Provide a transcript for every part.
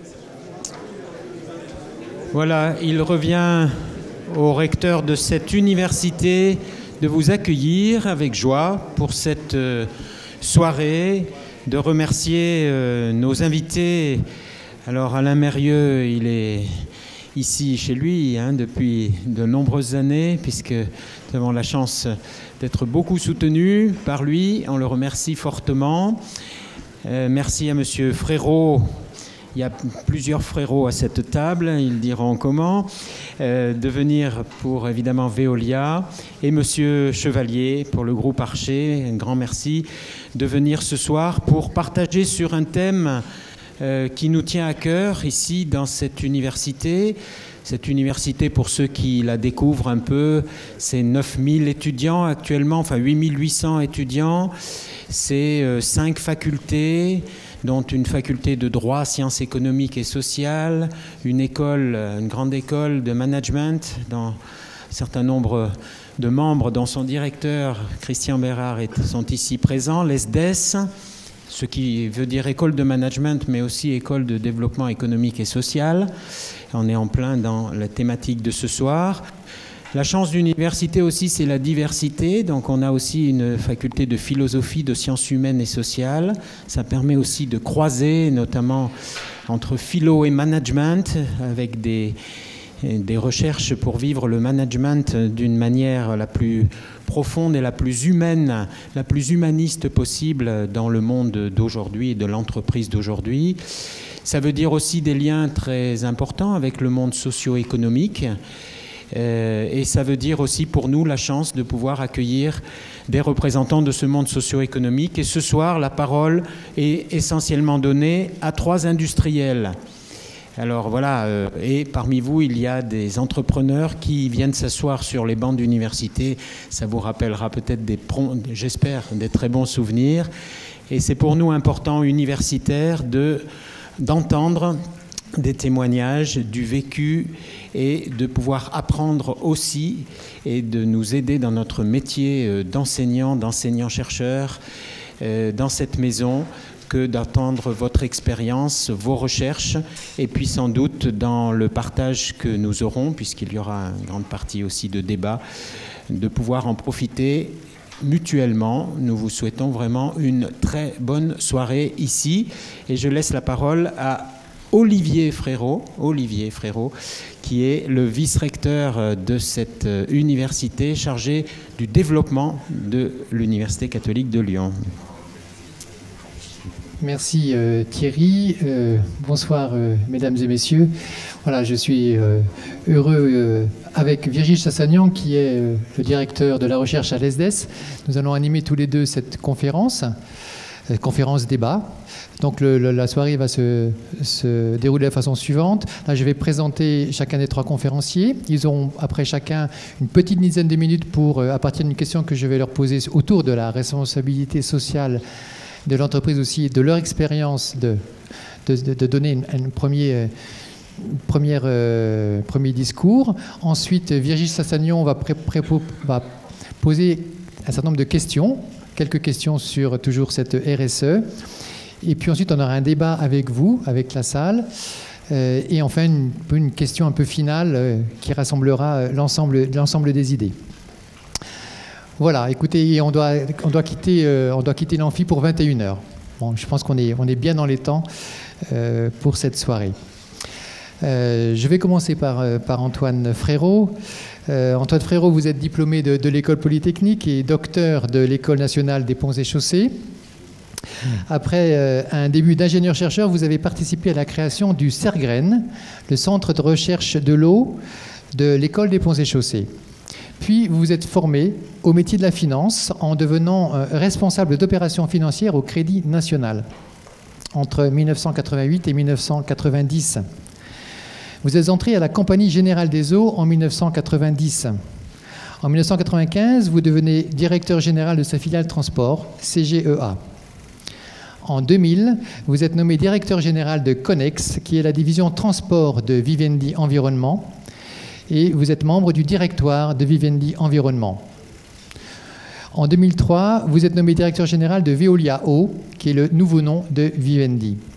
Voilà, il revient au recteur de cette université de vous accueillir avec joie pour cette soirée, de remercier nos invités. Alors Alain Mérieux, il est ici chez lui depuis de nombreuses années, puisque nous avons la chance d'être beaucoup soutenus par lui. On le remercie fortement. Merci à Monsieur Frérot. Il y a plusieurs Frérots à cette table, ils diront comment, de venir pour évidemment Veolia, et Monsieur Chevalier pour le groupe Archer, un grand merci, de venir ce soir pour partager sur un thème qui nous tient à cœur ici dans cette université. Cette université, pour ceux qui la découvrent un peu, c'est 9000 étudiants actuellement, enfin 8800 étudiants, c'est 5 facultés, dont une faculté de droit, sciences économiques et sociales, une grande école de management, dont un certain nombre de membres, dont son directeur, Christian Bérard, sont ici présents, l'ESDES, ce qui veut dire école de management, mais aussi école de développement économique et social. On est en plein dans la thématique de ce soir. La chance d'une université aussi, c'est la diversité. Donc on a aussi une faculté de philosophie, de sciences humaines et sociales. Ça permet aussi de croiser, notamment entre philo et management, avec des recherches pour vivre le management d'une manière la plus profonde et la plus humaine, la plus humaniste possible dans le monde d'aujourd'hui et de l'entreprise d'aujourd'hui. Ça veut dire aussi des liens très importants avec le monde socio-économique. Et ça veut dire aussi pour nous la chance de pouvoir accueillir des représentants de ce monde socio-économique. Et ce soir, la parole est essentiellement donnée à 3 industriels. Alors voilà, et parmi vous, il y a des entrepreneurs qui viennent s'asseoir sur les bancs d'université. Ça vous rappellera peut-être, j'espère, des très bons souvenirs. Et c'est pour nous important, universitaires, d'entendre des témoignages, du vécu, et de pouvoir apprendre aussi et de nous aider dans notre métier d'enseignant-chercheur dans cette maison, que d'attendre votre expérience, vos recherches, et puis sans doute dans le partage que nous aurons, puisqu'il y aura une grande partie aussi de débat, de pouvoir en profiter mutuellement. Nous vous souhaitons vraiment une très bonne soirée ici, et je laisse la parole à Olivier Frérot, qui est le vice-recteur de cette université chargé du développement de l'Université catholique de Lyon. Merci Thierry. Bonsoir mesdames et messieurs. Voilà, je suis heureux avec Virgile Chassagnan, qui est le directeur de la recherche à l'ESDES. Nous allons animer tous les deux cette conférence débat. Donc la soirée va se dérouler de la façon suivante. Là, je vais présenter chacun des 3 conférenciers. Ils auront après chacun une petite dizaine de minutes pour, à partir d'une question que je vais leur poser autour de la responsabilité sociale de l'entreprise aussi, de leur expérience, de donner un premier discours. Ensuite, Virgile Chassagnan va poser un certain nombre de questions, quelques questions sur toujours cette RSE. Et puis ensuite, on aura un débat avec vous, avec la salle. Et enfin, une question un peu finale qui rassemblera l'ensemble des idées. Voilà, écoutez, on doit quitter l'amphi pour 21h. Bon, je pense qu'on est bien dans les temps pour cette soirée. Je vais commencer par Antoine Frérot. Antoine Frérot, vous êtes diplômé de l'École Polytechnique et docteur de l'École nationale des ponts et chaussées. Après un début d'ingénieur-chercheur, vous avez participé à la création du CERGREN, le Centre de recherche de l'eau de l'École des ponts et chaussées. Puis, vous vous êtes formé au métier de la finance en devenant responsable d'opérations financières au Crédit National entre 1988 et 1990. Vous êtes entré à la Compagnie Générale des Eaux en 1990. En 1995, vous devenez directeur général de sa filiale transport, CGEA. En 2000, vous êtes nommé directeur général de Connex, qui est la division transport de Vivendi Environnement, et vous êtes membre du directoire de Vivendi Environnement. En 2003, vous êtes nommé directeur général de Veolia Eau, qui est le nouveau nom de Vivendi.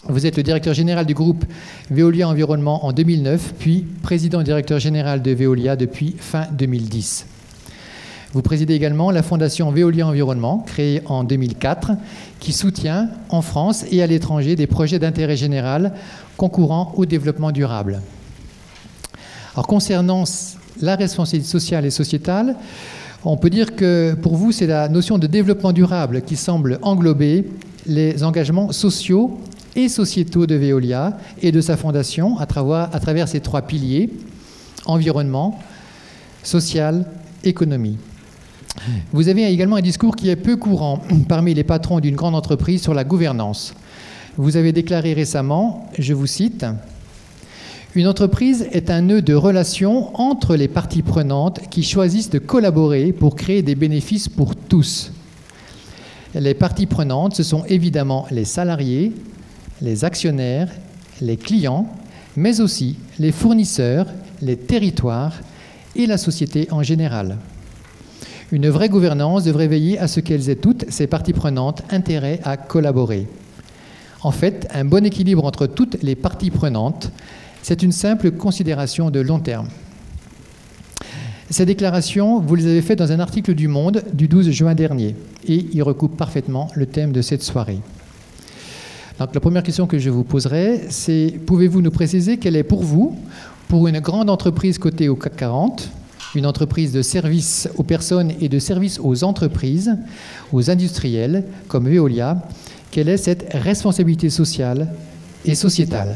Vous êtes le directeur général du groupe Veolia Environnement en 2009, puis président et directeur général de Veolia depuis fin 2010. Vous présidez également la fondation Veolia Environnement, créée en 2004, qui soutient en France et à l'étranger des projets d'intérêt général concourant au développement durable. Alors, concernant la responsabilité sociale et sociétale, on peut dire que pour vous, c'est la notion de développement durable qui semble englober les engagements sociaux et sociétaux de Veolia et de sa fondation à travers ces trois piliers: environnement, social, économie. Vous avez également un discours qui est peu courant parmi les patrons d'une grande entreprise sur la gouvernance. Vous avez déclaré récemment, je vous cite, « Une entreprise est un nœud de relations entre les parties prenantes qui choisissent de collaborer pour créer des bénéfices pour tous. Les parties prenantes, ce sont évidemment les salariés, les actionnaires, les clients, mais aussi les fournisseurs, les territoires et la société en général. Une vraie gouvernance devrait veiller à ce qu'elles aient toutes, ces parties prenantes, intérêt à collaborer. En fait, un bon équilibre entre toutes les parties prenantes, c'est une simple considération de long terme. » Ces déclarations, vous les avez faites dans un article du Monde du 12 juin dernier, et ils recoupent parfaitement le thème de cette soirée. Donc, la première question que je vous poserai, c'est: pouvez-vous nous préciser quelle est pour vous, pour une grande entreprise cotée au CAC 40, une entreprise de service aux personnes et de service aux entreprises, aux industriels comme Veolia, quelle est cette responsabilité sociale et sociétale?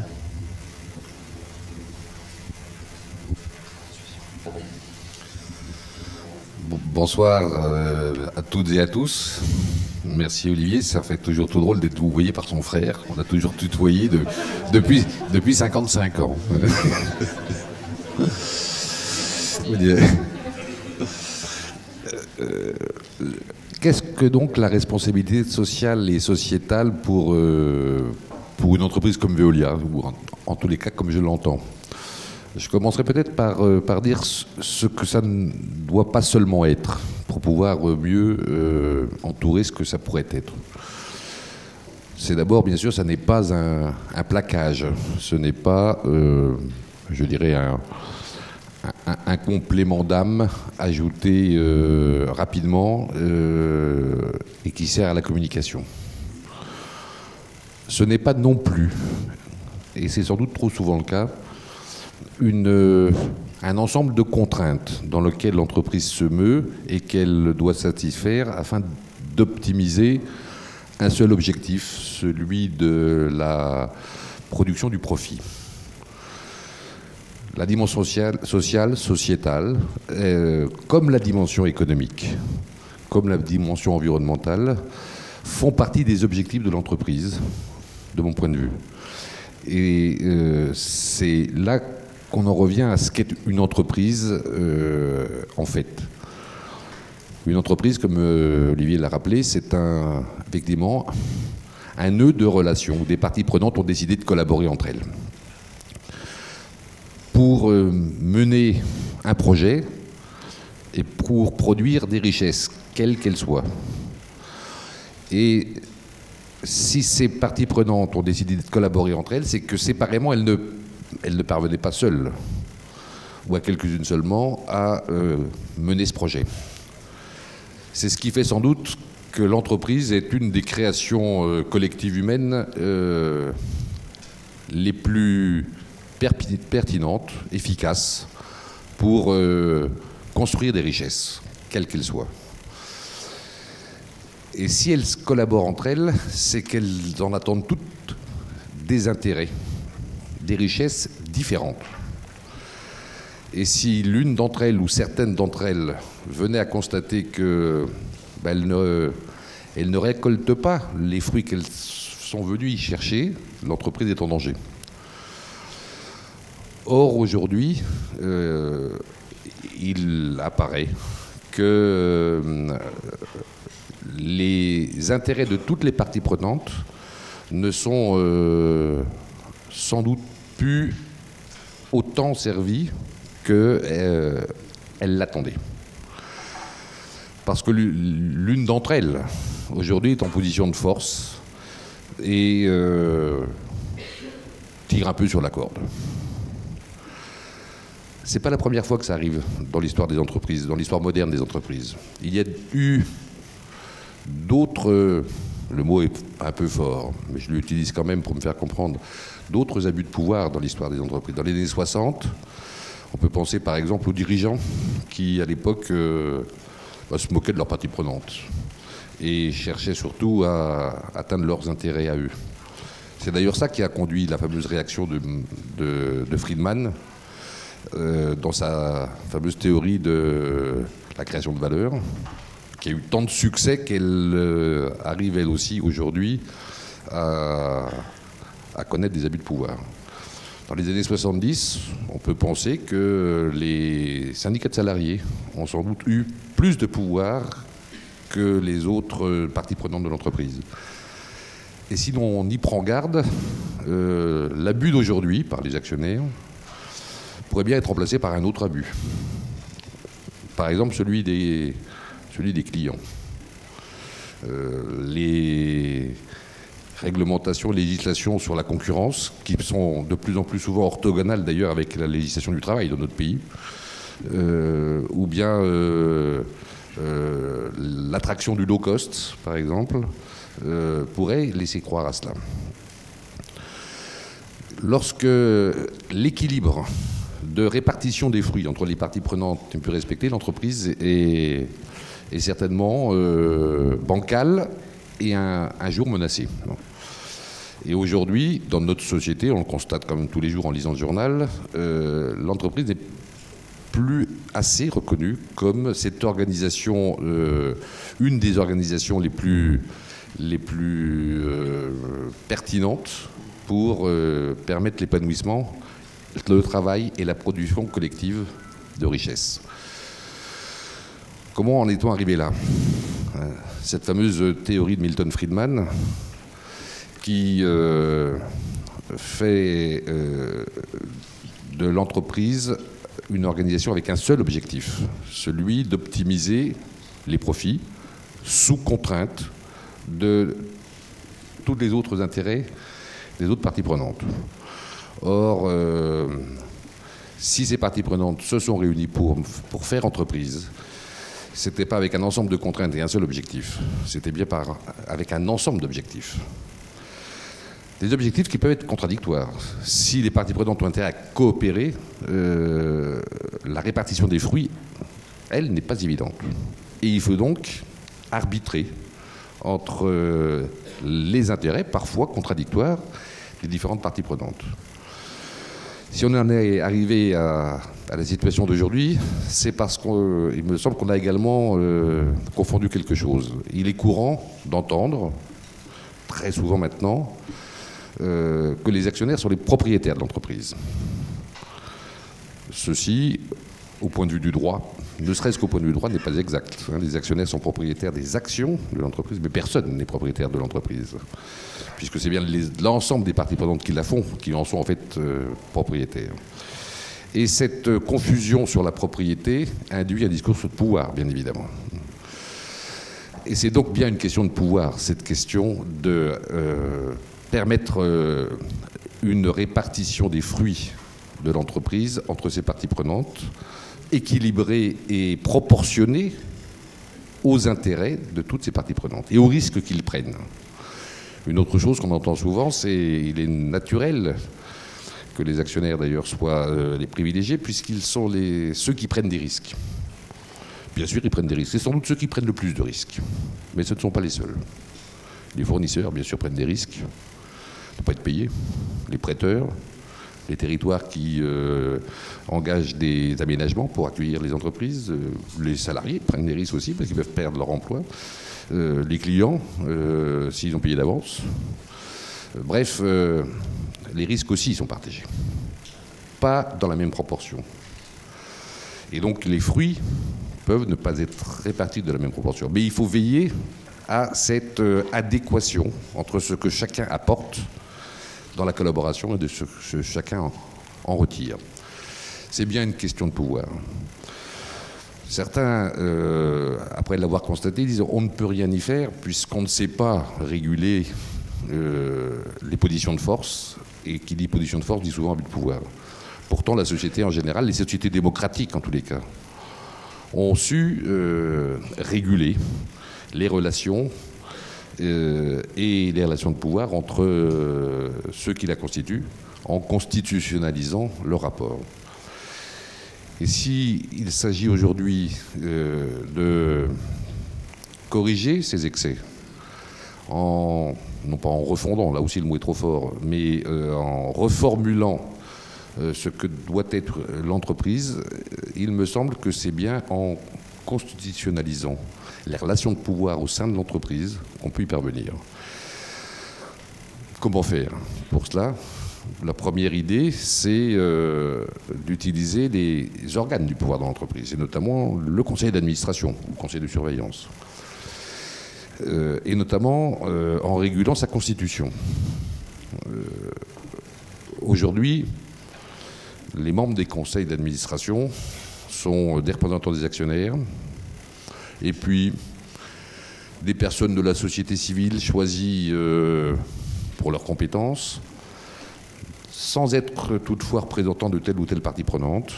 Bonsoir à toutes et à tous. Merci Olivier, ça fait toujours tout drôle d'être tutoyé par son frère. On a toujours tutoyé depuis 55 ans. Qu'est-ce que donc la responsabilité sociale et sociétale pour une entreprise comme Veolia, ou en tous les cas comme je l'entends? Je commencerai peut-être par dire ce que ça ne doit pas seulement être, pour pouvoir mieux entourer ce que ça pourrait être. C'est d'abord, bien sûr, ça n'est pas un plaquage, ce n'est pas, je dirais, un complément d'âme ajouté rapidement et qui sert à la communication. Ce n'est pas non plus, et c'est sans doute trop souvent le cas, un ensemble de contraintes dans lequel l'entreprise se meut et qu'elle doit satisfaire afin d'optimiser un seul objectif, celui de la production du profit. La dimension sociale, sociétale, comme la dimension économique, comme la dimension environnementale, font partie des objectifs de l'entreprise, de mon point de vue. Et c'est là qu'on en revient à ce qu'est une entreprise en fait. Une entreprise, comme Olivier l'a rappelé, c'est effectivement un nœud de relations où des parties prenantes ont décidé de collaborer entre elles pour mener un projet et pour produire des richesses, quelles qu'elles soient. Et si ces parties prenantes ont décidé de collaborer entre elles, c'est que séparément, elles ne parvenaient pas seules, ou à quelques-unes seulement, à mener ce projet. C'est ce qui fait sans doute que l'entreprise est une des créations collectives humaines les plus pertinentes, efficaces, pour construire des richesses, quelles qu'elles soient. Et si elles collaborent entre elles, c'est qu'elles en attendent toutes des intérêts, des richesses différentes. Et si l'une d'entre elles ou certaines d'entre elles venaient à constater qu'elles ne récoltent pas les fruits qu'elles sont venues y chercher, l'entreprise est en danger. Or, aujourd'hui, il apparaît que les intérêts de toutes les parties prenantes ne sont sans doute plus autant servis qu'elles l'attendaient. Parce que l'une d'entre elles, aujourd'hui, est en position de force et tire un peu sur la corde. C'est pas la première fois que ça arrive dans l'histoire des entreprises, dans l'histoire moderne des entreprises. Il y a eu d'autres, le mot est un peu fort, mais je l'utilise quand même pour me faire comprendre, d'autres abus de pouvoir dans l'histoire des entreprises. Dans les années 60, on peut penser par exemple aux dirigeants qui, à l'époque, se moquaient de leurs parties prenantes et cherchaient surtout à atteindre leurs intérêts à eux. C'est d'ailleurs ça qui a conduit la fameuse réaction de Friedman dans sa fameuse théorie de la création de valeur, qui a eu tant de succès qu'elle arrive elle aussi aujourd'hui à connaître des abus de pouvoir. Dans les années 70, on peut penser que les syndicats de salariés ont sans doute eu plus de pouvoir que les autres parties prenantes de l'entreprise. Et si l'on y prend garde, l'abus d'aujourd'hui par les actionnaires pourrait bien être remplacé par un autre abus. Par exemple, celui des clients. Les réglementations, législations sur la concurrence, qui sont de plus en plus souvent orthogonales d'ailleurs avec la législation du travail dans notre pays, ou bien l'attraction du low cost, par exemple, pourrait laisser croire à cela. Lorsque l'équilibre de répartition des fruits entre les parties prenantes est plus respecté, l'entreprise est certainement bancale et un jour menacée. Et aujourd'hui, dans notre société, on le constate comme tous les jours en lisant le journal, l'entreprise n'est plus assez reconnue comme cette organisation, une des organisations les plus pertinentes pour permettre l'épanouissement, le travail et la production collective de richesses. Comment en est-on arrivé là ? Cette fameuse théorie de Milton Friedman qui fait de l'entreprise une organisation avec un seul objectif, celui d'optimiser les profits sous contrainte de tous les autres intérêts des autres parties prenantes. Or, si ces parties prenantes se sont réunies pour faire entreprise, c'était pas avec un ensemble de contraintes et un seul objectif, c'était bien avec un ensemble d'objectifs. Des objectifs qui peuvent être contradictoires. Si les parties prenantes ont intérêt à coopérer, la répartition des fruits, elle, n'est pas évidente. Et il faut donc arbitrer entre les intérêts, parfois contradictoires, des différentes parties prenantes. Si on en est arrivé à la situation d'aujourd'hui, c'est parce qu'il me semble qu'on a également confondu quelque chose. Il est courant d'entendre, très souvent maintenant, que les actionnaires sont les propriétaires de l'entreprise. Ceci, au point de vue du droit, ne serait-ce qu'au point de vue du droit, n'est pas exact. Les actionnaires sont propriétaires des actions de l'entreprise, mais personne n'est propriétaire de l'entreprise, puisque c'est bien l'ensemble des parties prenantes qui la font, qui en sont en fait propriétaires. Et cette confusion sur la propriété induit un discours de pouvoir, bien évidemment. Et c'est donc bien une question de pouvoir, cette question de permettre une répartition des fruits de l'entreprise entre ses parties prenantes, équilibrée et proportionnée aux intérêts de toutes ces parties prenantes et aux risques qu'ils prennent. Une autre chose qu'on entend souvent, c'est qu'il est naturel que les actionnaires d'ailleurs soient les privilégiés, puisqu'ils sont ceux qui prennent des risques. Bien sûr, ils prennent des risques. C'est sans doute ceux qui prennent le plus de risques. Mais ce ne sont pas les seuls. Les fournisseurs, bien sûr, prennent des risques de ne pas être payés. Les prêteurs, les territoires qui engagent des aménagements pour accueillir les entreprises. Les salariés prennent des risques aussi parce qu'ils peuvent perdre leur emploi. Les clients, s'ils ont payé d'avance. Bref, les risques aussi sont partagés. Pas dans la même proportion. Et donc les fruits peuvent ne pas être répartis de la même proportion. Mais il faut veiller à cette adéquation entre ce que chacun apporte dans la collaboration et de ce que chacun en retire. C'est bien une question de pouvoir. Certains, après l'avoir constaté, disent on ne peut rien y faire puisqu'on ne sait pas réguler les positions de force Et qui dit position de force dit souvent abus de pouvoir. Pourtant, la société en général, les sociétés démocratiques en tous les cas, ont su réguler les relations et les relations de pouvoir entre ceux qui la constituent en constitutionnalisant le rapport. Et s'il s'agit aujourd'hui de corriger ces excès, non pas en refondant, là aussi le mot est trop fort, mais en reformulant ce que doit être l'entreprise, il me semble que c'est bien en constitutionnalisant les relations de pouvoir au sein de l'entreprise qu'on peut y parvenir. Comment faire? Pour cela, la première idée, c'est d'utiliser les organes du pouvoir dans l'entreprise, et notamment le conseil d'administration, le conseil de surveillance, et notamment en régulant sa constitution. Aujourd'hui, les membres des conseils d'administration sont des représentants des actionnaires et puis des personnes de la société civile choisies pour leurs compétences, sans être toutefois représentants de telle ou telle partie prenante,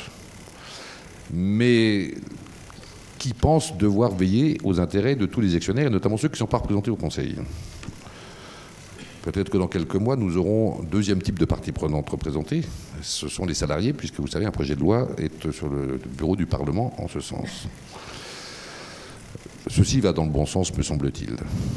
mais qui pensent devoir veiller aux intérêts de tous les actionnaires, et notamment ceux qui ne sont pas représentés au Conseil. Peut-être que dans quelques mois, nous aurons un deuxième type de partie prenante représentée. Ce sont les salariés, puisque vous savez, un projet de loi est sur le bureau du Parlement en ce sens. Ceci va dans le bon sens, me semble-t-il.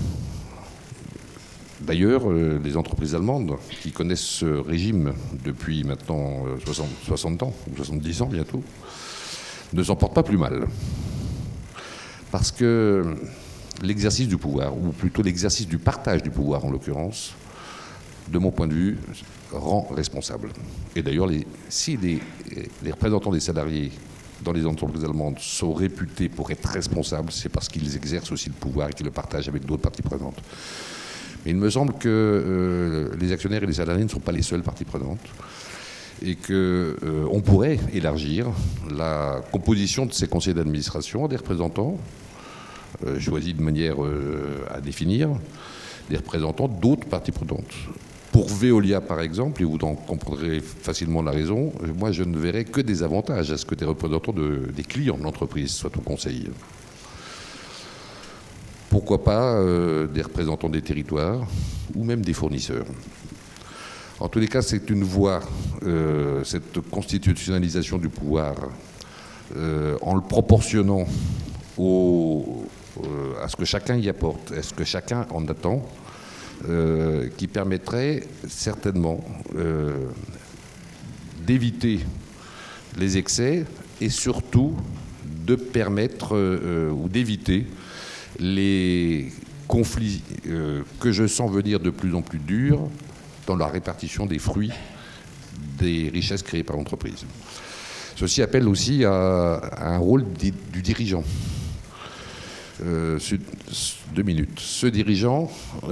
D'ailleurs, les entreprises allemandes, qui connaissent ce régime depuis maintenant 60 ans, ou 70 ans bientôt, ne s'en portent pas plus mal. Parce que l'exercice du pouvoir, ou plutôt l'exercice du partage du pouvoir en l'occurrence, de mon point de vue, rend responsable. Et d'ailleurs, si les représentants des salariés dans les entreprises allemandes sont réputés pour être responsables, c'est parce qu'ils exercent aussi le pouvoir et qu'ils le partagent avec d'autres parties prenantes. Mais il me semble que les actionnaires et les salariés ne sont pas les seules parties prenantes et qu'on pourrait élargir la composition de ces conseils d'administration à des représentants choisis de manière à définir, des représentants d'autres parties prenantes. Pour Veolia, par exemple, et vous en comprendrez facilement la raison, moi je ne verrais que des avantages à ce que des représentants des clients de l'entreprise soient au conseil. Pourquoi pas des représentants des territoires ou même des fournisseurs. En tous les cas, c'est une voie, cette constitutionnalisation du pouvoir, en le proportionnant à ce que chacun y apporte, à ce que chacun en attend, qui permettrait certainement d'éviter les excès et surtout de permettre ou d'éviter les conflits que je sens venir de plus en plus durs dans la répartition des fruits des richesses créées par l'entreprise. Ceci appelle aussi à un rôle du dirigeant. 2 minutes. Ce dirigeant,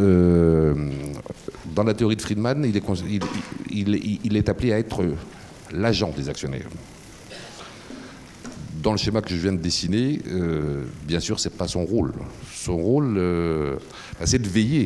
dans la théorie de Friedman, il est appelé à être l'agent des actionnaires. Dans le schéma que je viens de dessiner, bien sûr, ce n'est pas son rôle. Son rôle, c'est de veiller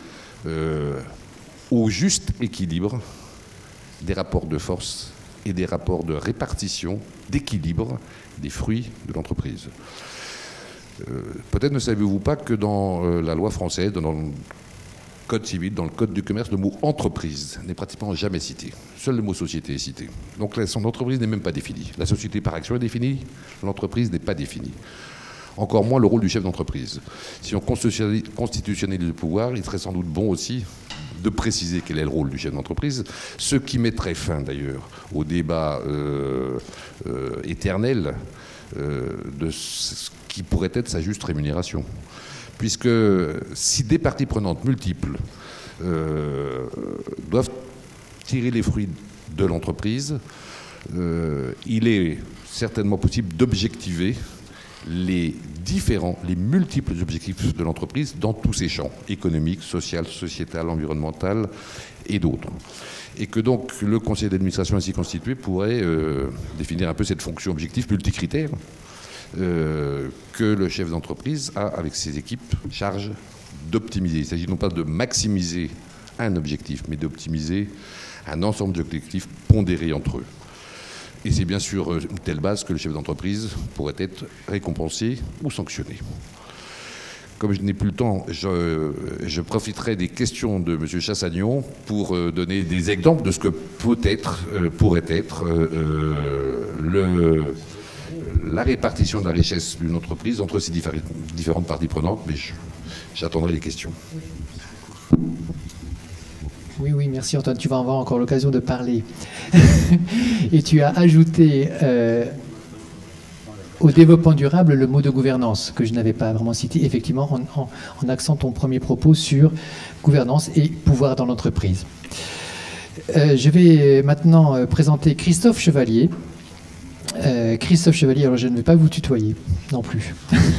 au juste équilibre des rapports de force et des rapports de répartition, d'équilibre des fruits de l'entreprise. Peut-être ne savez-vous pas que dans la loi française, dans le Code civil, dans le Code du commerce, le mot entreprise n'est pratiquement jamais cité. Seul le mot société est cité. Donc son entreprise n'est même pas définie. La société par action est définie, l'entreprise n'est pas définie. Encore moins le rôle du chef d'entreprise. Si on constitutionnalise le pouvoir, il serait sans doute bon aussi de préciser quel est le rôle du chef d'entreprise, ce qui mettrait fin d'ailleurs au débat éternel de ce qui pourrait être sa juste rémunération. Puisque si des parties prenantes multiples doivent tirer les fruits de l'entreprise, il est certainement possible d'objectiver les multiples objectifs de l'entreprise dans tous ses champs, économiques, social, sociétal, environnemental et d'autres. Et que donc le conseil d'administration ainsi constitué pourrait définir un peu cette fonction objective multicritère que le chef d'entreprise a avec ses équipes charge d'optimiser. Il s'agit non pas de maximiser un objectif, mais d'optimiser un ensemble d'objectifs pondérés entre eux. Et c'est bien sûr une telle base que le chef d'entreprise pourrait être récompensé ou sanctionné. Comme je n'ai plus le temps, je profiterai des questions de M. Chassagnon pour donner des exemples de ce que pourrait être la répartition de la richesse d'une entreprise entre ces différentes parties prenantes, mais j'attendrai les questions. Oui, merci Antoine. Tu vas avoir encore l'occasion de parler. Et tu as ajouté au développement durable le mot de gouvernance, que je n'avais pas vraiment cité, effectivement, en axant ton premier propos sur gouvernance et pouvoir dans l'entreprise. Je vais maintenant présenter Christophe Chevalier. Christophe Chevalier, alors je ne vais pas vous tutoyer non plus.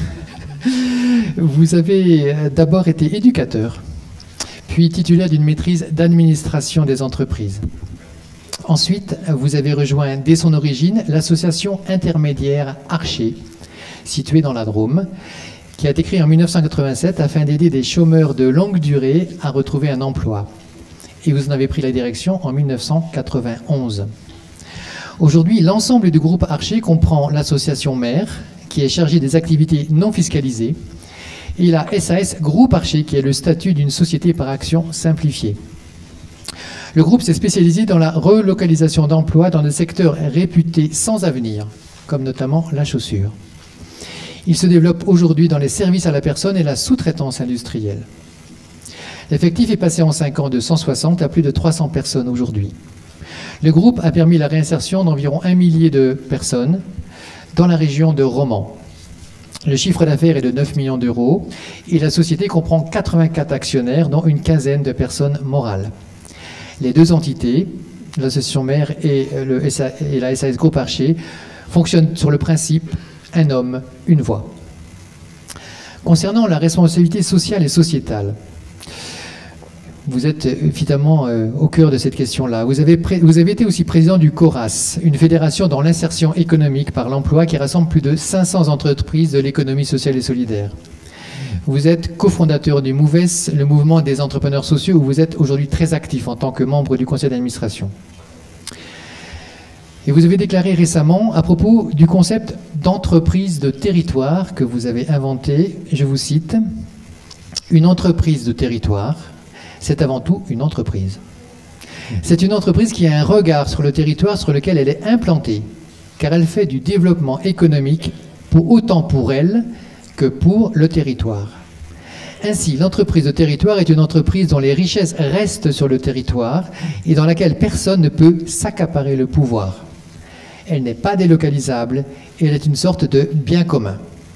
Vous avez d'abord été éducateur, puis titulaire d'une maîtrise d'administration des entreprises. Ensuite, vous avez rejoint dès son origine l'association intermédiaire Archer, située dans la Drôme, qui a été créée en 1987 afin d'aider des chômeurs de longue durée à retrouver un emploi. Et vous en avez pris la direction en 1991. Aujourd'hui, l'ensemble du groupe Archer comprend l'association mère, qui est chargée des activités non fiscalisées, et la SAS Groupe Archer, qui est le statut d'une société par action simplifiée. Le groupe s'est spécialisé dans la relocalisation d'emplois dans des secteurs réputés sans avenir, comme notamment la chaussure. Il se développe aujourd'hui dans les services à la personne et la sous-traitance industrielle. L'effectif est passé en 5 ans de 160 à plus de 300 personnes aujourd'hui. Le groupe a permis la réinsertion d'environ 1 millier de personnes dans la région de Romans. Le chiffre d'affaires est de 9 millions d'euros et la société comprend 84 actionnaires, dont une quinzaine de personnes morales. Les deux entités, l'association mère et la SAS Groupe Archer, fonctionnent sur le principe « un homme, une voix ». Concernant la responsabilité sociale et sociétale, vous êtes évidemment au cœur de cette question-là. Vous avez été aussi président du CORAS, une fédération dans l'insertion économique par l'emploi qui rassemble plus de 500 entreprises de l'économie sociale et solidaire. Vous êtes cofondateur du MOVES, le mouvement des entrepreneurs sociaux, où vous êtes aujourd'hui très actif en tant que membre du conseil d'administration. Et vous avez déclaré récemment, à propos du concept d'entreprise de territoire que vous avez inventé, je vous cite, « Une entreprise de territoire, c'est avant tout une entreprise. C'est une entreprise qui a un regard sur le territoire sur lequel elle est implantée, car elle fait du développement économique autant pour elle que pour le territoire. Ainsi, l'entreprise de territoire est une entreprise dont les richesses restent sur le territoire et dans laquelle personne ne peut s'accaparer le pouvoir. Elle n'est pas délocalisable et elle est une sorte de bien commun. »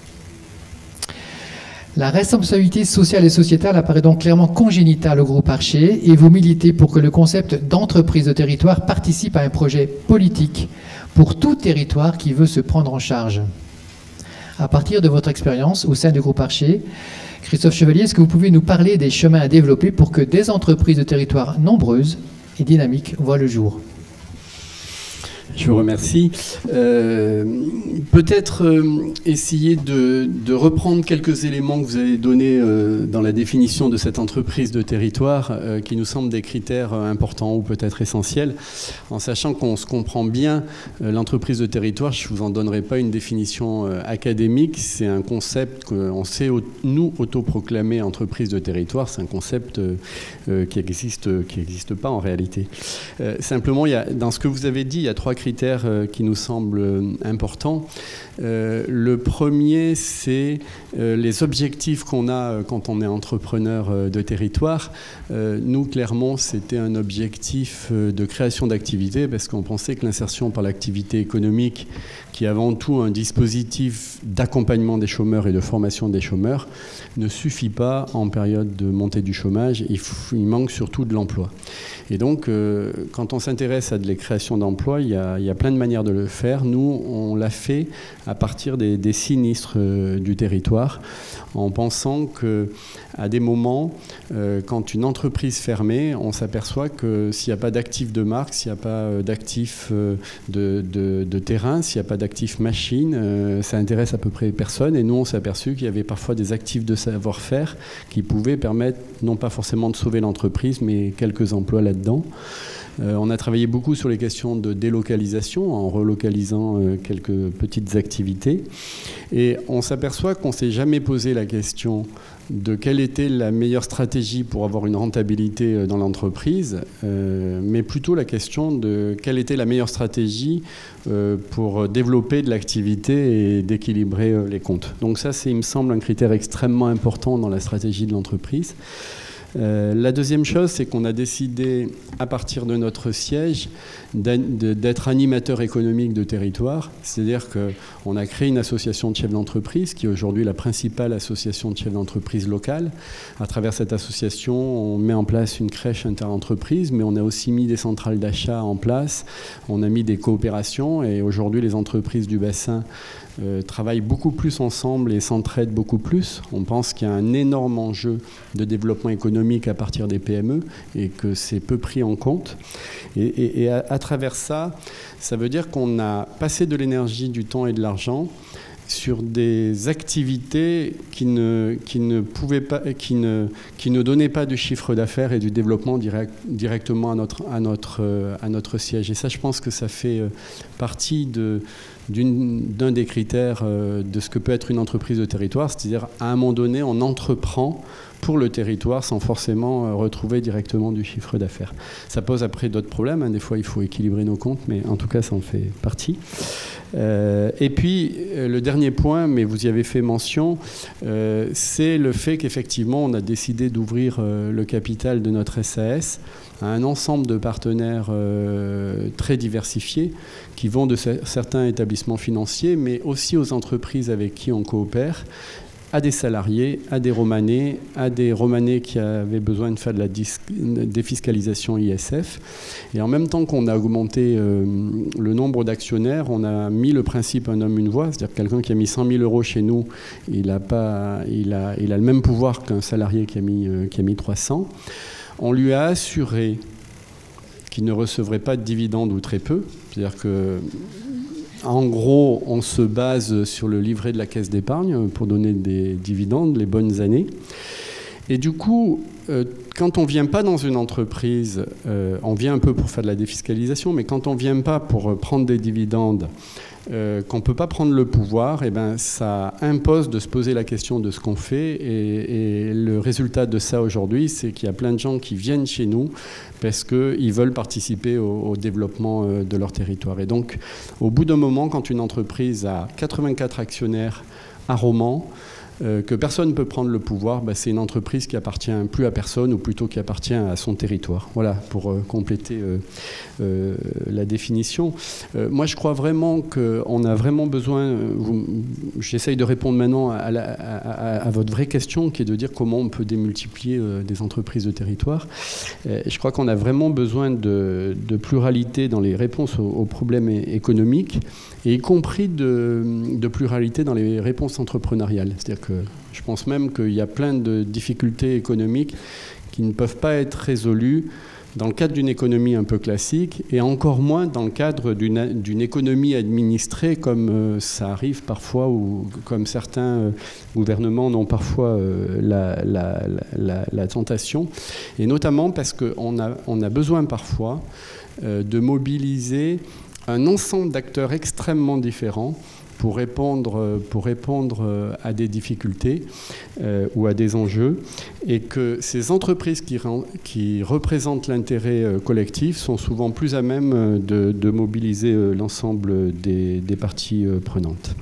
La responsabilité sociale et sociétale apparaît donc clairement congénitale au groupe Archer et vous militez pour que le concept d'entreprise de territoire participe à un projet politique pour tout territoire qui veut se prendre en charge. À partir de votre expérience au sein du groupe Archer, Christophe Chevalier, est-ce que vous pouvez nous parler des chemins à développer pour que des entreprises de territoire nombreuses et dynamiques voient le jour ? Je vous remercie. Peut-être essayer de reprendre quelques éléments que vous avez donnés dans la définition de cette entreprise de territoire qui nous semblent des critères importants ou peut-être essentiels, en sachant qu'on se comprend bien l'entreprise de territoire. Je ne vous en donnerai pas une définition académique. C'est un concept qu'on sait nous autoproclamer entreprise de territoire. C'est un concept qui existe pas en réalité. Simplement, dans ce que vous avez dit, il y a 3 critères qui nous semblent importants. Le premier, c'est les objectifs qu'on a quand on est entrepreneur de territoire. Nous, clairement, c'était un objectif de création d'activité parce qu'on pensait que l'insertion par l'activité économique, qui est avant tout un dispositif d'accompagnement des chômeurs et de formation des chômeurs, ne suffit pas en période de montée du chômage. Il manque surtout de l'emploi. Et donc, quand on s'intéresse à de la création d'emplois, il y a plein de manières de le faire. Nous, on l'a fait à partir des sinistres du territoire, en pensant qu'à des moments, quand une entreprise fermait, on s'aperçoit que s'il n'y a pas d'actifs de marque, s'il n'y a pas d'actifs de terrain, s'il n'y a pas d'actifs d'actifs machines, ça intéresse à peu près personne. Et nous, on s'est aperçu qu'il y avait parfois des actifs de savoir-faire qui pouvaient permettre, non pas forcément de sauver l'entreprise, mais quelques emplois là-dedans. On a travaillé beaucoup sur les questions de délocalisation en relocalisant quelques petites activités. Et on s'aperçoit qu'on ne s'est jamais posé la question de quelle était la meilleure stratégie pour avoir une rentabilité dans l'entreprise, mais plutôt la question de quelle était la meilleure stratégie pour développer de l'activité et d'équilibrer les comptes. Donc ça, c'est, il me semble, un critère extrêmement important dans la stratégie de l'entreprise. La deuxième chose, c'est qu'on a décidé, à partir de notre siège, d'être animateur économique de territoire. C'est-à-dire qu'on a créé une association de chefs d'entreprise, qui est aujourd'hui la principale association de chefs d'entreprise locale. À travers cette association, on met en place une crèche inter-entreprise, mais on a aussi mis des centrales d'achat en place. On a mis des coopérations, et aujourd'hui, les entreprises du bassin travaillent beaucoup plus ensemble et s'entraident beaucoup plus. On pense qu'il y a un énorme enjeu de développement économique à partir des PME et que c'est peu pris en compte. Et à travers ça, ça veut dire qu'on a passé de l'énergie, du temps et de l'argent sur des activités qui ne donnaient pas de chiffre d'affaires et du développement directement à notre siège. Et ça, je pense que ça fait partie d'un des critères de ce que peut être une entreprise de territoire, c'est-à-dire à un moment donné, on entreprend pour le territoire sans forcément retrouver directement du chiffre d'affaires. Ça pose après d'autres problèmes, hein. Des fois il faut équilibrer nos comptes, mais en tout cas ça en fait partie. Et puis le dernier point, mais vous y avez fait mention, c'est le fait qu'effectivement on a décidé d'ouvrir le capital de notre SAS à un ensemble de partenaires très diversifiés qui vont de certains établissements financiers, mais aussi aux entreprises avec qui on coopère, à des salariés, à des Romanais qui avaient besoin de faire de la défiscalisation ISF. Et en même temps qu'on a augmenté le nombre d'actionnaires, on a mis le principe un homme, une voix, c'est-à-dire que quelqu'un qui a mis 100 000 euros chez nous, il a le même pouvoir qu'un salarié qui a mis 300. On lui a assuré qu'il ne recevrait pas de dividendes ou très peu, c'est-à-dire que en gros, on se base sur le livret de la caisse d'épargne pour donner des dividendes les bonnes années. Et du coup, quand on ne vient pas dans une entreprise, on vient un peu pour faire de la défiscalisation, mais quand on ne vient pas pour prendre des dividendes, qu'on ne peut pas prendre le pouvoir, et ben, ça impose de se poser la question de ce qu'on fait. Et le résultat de ça aujourd'hui, c'est qu'il y a plein de gens qui viennent chez nous parce qu'ils veulent participer au développement de leur territoire. Et donc, au bout d'un moment, quand une entreprise a 84 actionnaires à Romans, que personne ne peut prendre le pouvoir, bah, c'est une entreprise qui appartient plus à personne, ou plutôt qui appartient à son territoire. Voilà, pour compléter la définition. Moi, je crois vraiment qu'on a vraiment besoin, j'essaye de répondre maintenant à votre vraie question, qui est de dire comment on peut démultiplier des entreprises de territoire. Je crois qu'on a vraiment besoin de pluralité dans les réponses aux problèmes économiques, et y compris de pluralité dans les réponses entrepreneuriales. C'est-à-dire que je pense même qu'il y a plein de difficultés économiques qui ne peuvent pas être résolues dans le cadre d'une économie un peu classique, et encore moins dans le cadre d'une économie administrée, comme ça arrive parfois, ou comme certains gouvernements ont parfois la tentation, et notamment parce qu'on a besoin parfois de mobiliser un ensemble d'acteurs extrêmement différents pour répondre à des difficultés ou à des enjeux, et que ces entreprises qui représentent l'intérêt collectif sont souvent plus à même de mobiliser l'ensemble des parties prenantes.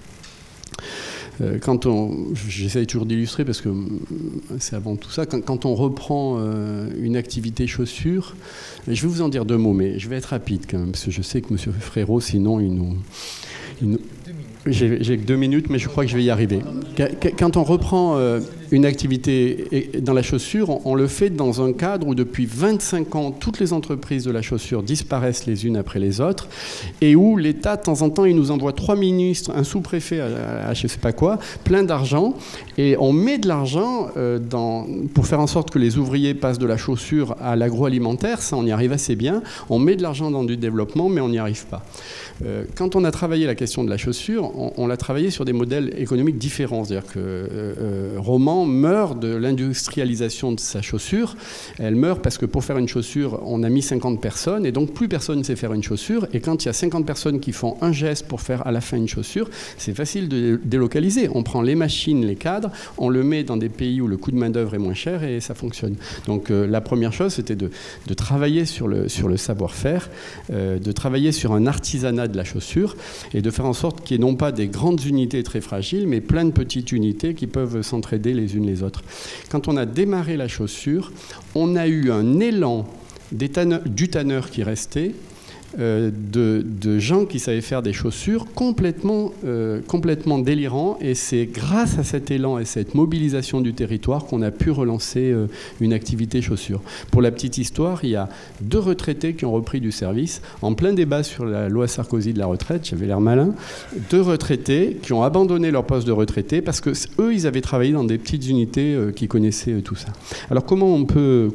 J'essaye toujours d'illustrer parce que c'est avant tout ça, quand on reprend une activité chaussure, je vais vous en dire 2 mots, mais je vais être rapide quand même, parce que je sais que M. Frérot, sinon, il nous... 2 minutes. J'ai que 2 minutes, mais je crois que je vais y arriver. Quand on reprend une activité dans la chaussure, on le fait dans un cadre où depuis 25 ans, toutes les entreprises de la chaussure disparaissent les unes après les autres, et où l'État, de temps en temps, il nous envoie 3 ministres, un sous-préfet à je ne sais pas quoi, plein d'argent, et on met de l'argent pour faire en sorte que les ouvriers passent de la chaussure à l'agroalimentaire. Ça, on y arrive assez bien. On met de l'argent dans du développement, mais on n'y arrive pas. Quand on a travaillé la question de la chaussure, on l'a travaillé sur des modèles économiques différents. C'est-à-dire que Roman meurt de l'industrialisation de sa chaussure. Elle meurt parce que pour faire une chaussure, on a mis 50 personnes, et donc plus personne ne sait faire une chaussure. Et quand il y a 50 personnes qui font un geste pour faire à la fin une chaussure, c'est facile de délocaliser. On prend les machines, les cadres, on le met dans des pays où le coût de main-d'œuvre est moins cher, et ça fonctionne. Donc la première chose, c'était de travailler sur le savoir-faire, de travailler sur un artisanat de la chaussure, et de faire en sorte qu'il n'y ait non pas des grandes unités très fragiles, mais plein de petites unités qui peuvent s'entraider les unes les autres. Quand on a démarré la chaussure, on a eu un élan du tanneur qui restait, de gens qui savaient faire des chaussures complètement délirants, et c'est grâce à cet élan et cette mobilisation du territoire qu'on a pu relancer une activité chaussure. Pour la petite histoire, il y a 2 retraités qui ont repris du service en plein débat sur la loi Sarkozy de la retraite. J'avais l'air malin. 2 retraités qui ont abandonné leur poste de retraité parce que eux, ils avaient travaillé dans des petites unités qui connaissaient tout ça. Alors comment on peut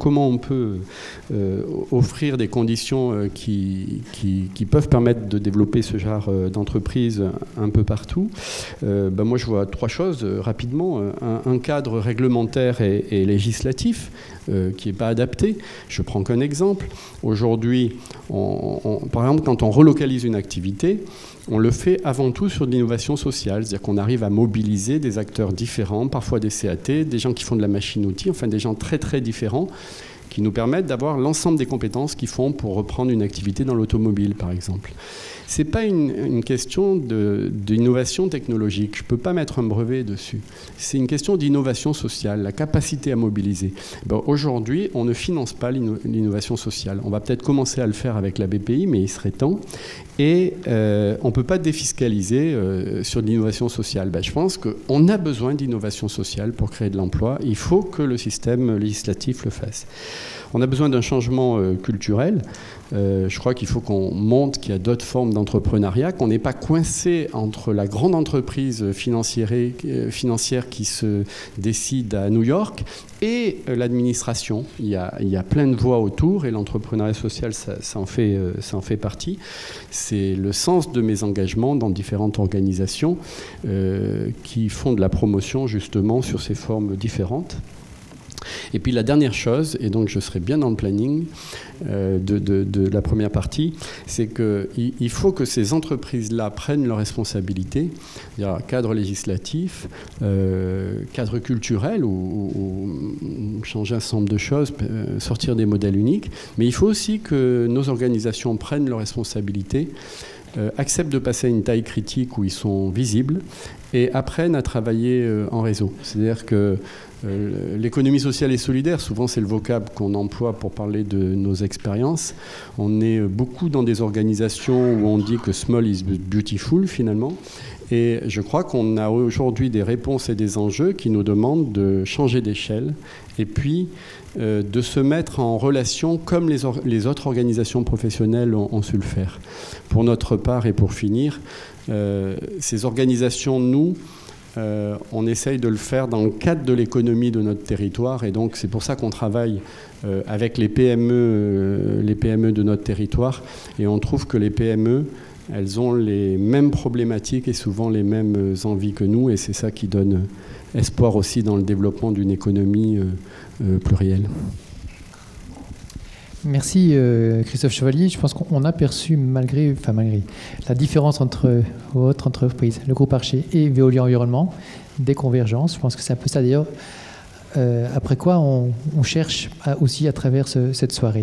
offrir des conditions qui peuvent permettre de développer ce genre d'entreprise un peu partout? Moi, je vois 3 choses rapidement. Un cadre réglementaire et législatif qui n'est pas adapté. Je prends qu'un exemple. Aujourd'hui, par exemple, quand on relocalise une activité, on le fait avant tout sur de l'innovation sociale, c'est-à-dire qu'on arrive à mobiliser des acteurs différents, parfois des CAT, des gens qui font de la machine-outil, enfin des gens très très différents, qui nous permettent d'avoir l'ensemble des compétences qu'ils font pour reprendre une activité dans l'automobile, par exemple. Ce n'est pas une question d'innovation technologique. Je ne peux pas mettre un brevet dessus. C'est une question d'innovation sociale, la capacité à mobiliser. Aujourd'hui, on ne finance pas l'innovation sociale. On va peut-être commencer à le faire avec la BPI, mais il serait temps. Et on ne peut pas défiscaliser sur de l'innovation sociale. Je pense qu'on a besoin d'innovation sociale pour créer de l'emploi. Il faut que le système législatif le fasse. On a besoin d'un changement culturel. Je crois qu'il faut qu'on montre qu'il y a d'autres formes d'entrepreneuriat, qu'on n'est pas coincé entre la grande entreprise financière qui se décide à New York et l'administration. Il y a plein de voies autour, et l'entrepreneuriat social, ça en fait partie. C'est le sens de mes engagements dans différentes organisations qui font de la promotion justement sur ces formes différentes. Et puis la dernière chose, et donc je serai bien dans le planning de la première partie, c'est qu'il faut que ces entreprises-là prennent leurs responsabilités, c'est-à-dire cadre législatif, cadre culturel, ou changer un certain nombre de choses, sortir des modèles uniques, mais il faut aussi que nos organisations prennent leurs responsabilités, acceptent de passer à une taille critique où ils sont visibles, et apprennent à travailler en réseau. C'est-à-dire que l'économie sociale et solidaire, souvent c'est le vocable qu'on emploie pour parler de nos expériences. On est beaucoup dans des organisations où on dit que small is beautiful finalement. Et je crois qu'on a aujourd'hui des réponses et des enjeux qui nous demandent de changer d'échelle et puis de se mettre en relation comme les autres organisations professionnelles ont su le faire. Pour notre part et pour finir, ces organisations, nous, on essaye de le faire dans le cadre de l'économie de notre territoire, et donc c'est pour ça qu'on travaille avec les PME de notre territoire, et on trouve que les PME, elles ont les mêmes problématiques et souvent les mêmes envies que nous, et c'est ça qui donne espoir aussi dans le développement d'une économie plurielle. Merci Christophe Chevalier. Je pense qu'on a perçu malgré la différence entre votre entreprise, le groupe Archer, et Veolia Environnement, des convergences. Je pense que c'est un peu ça d'ailleurs. Après quoi on cherche aussi à travers cette soirée.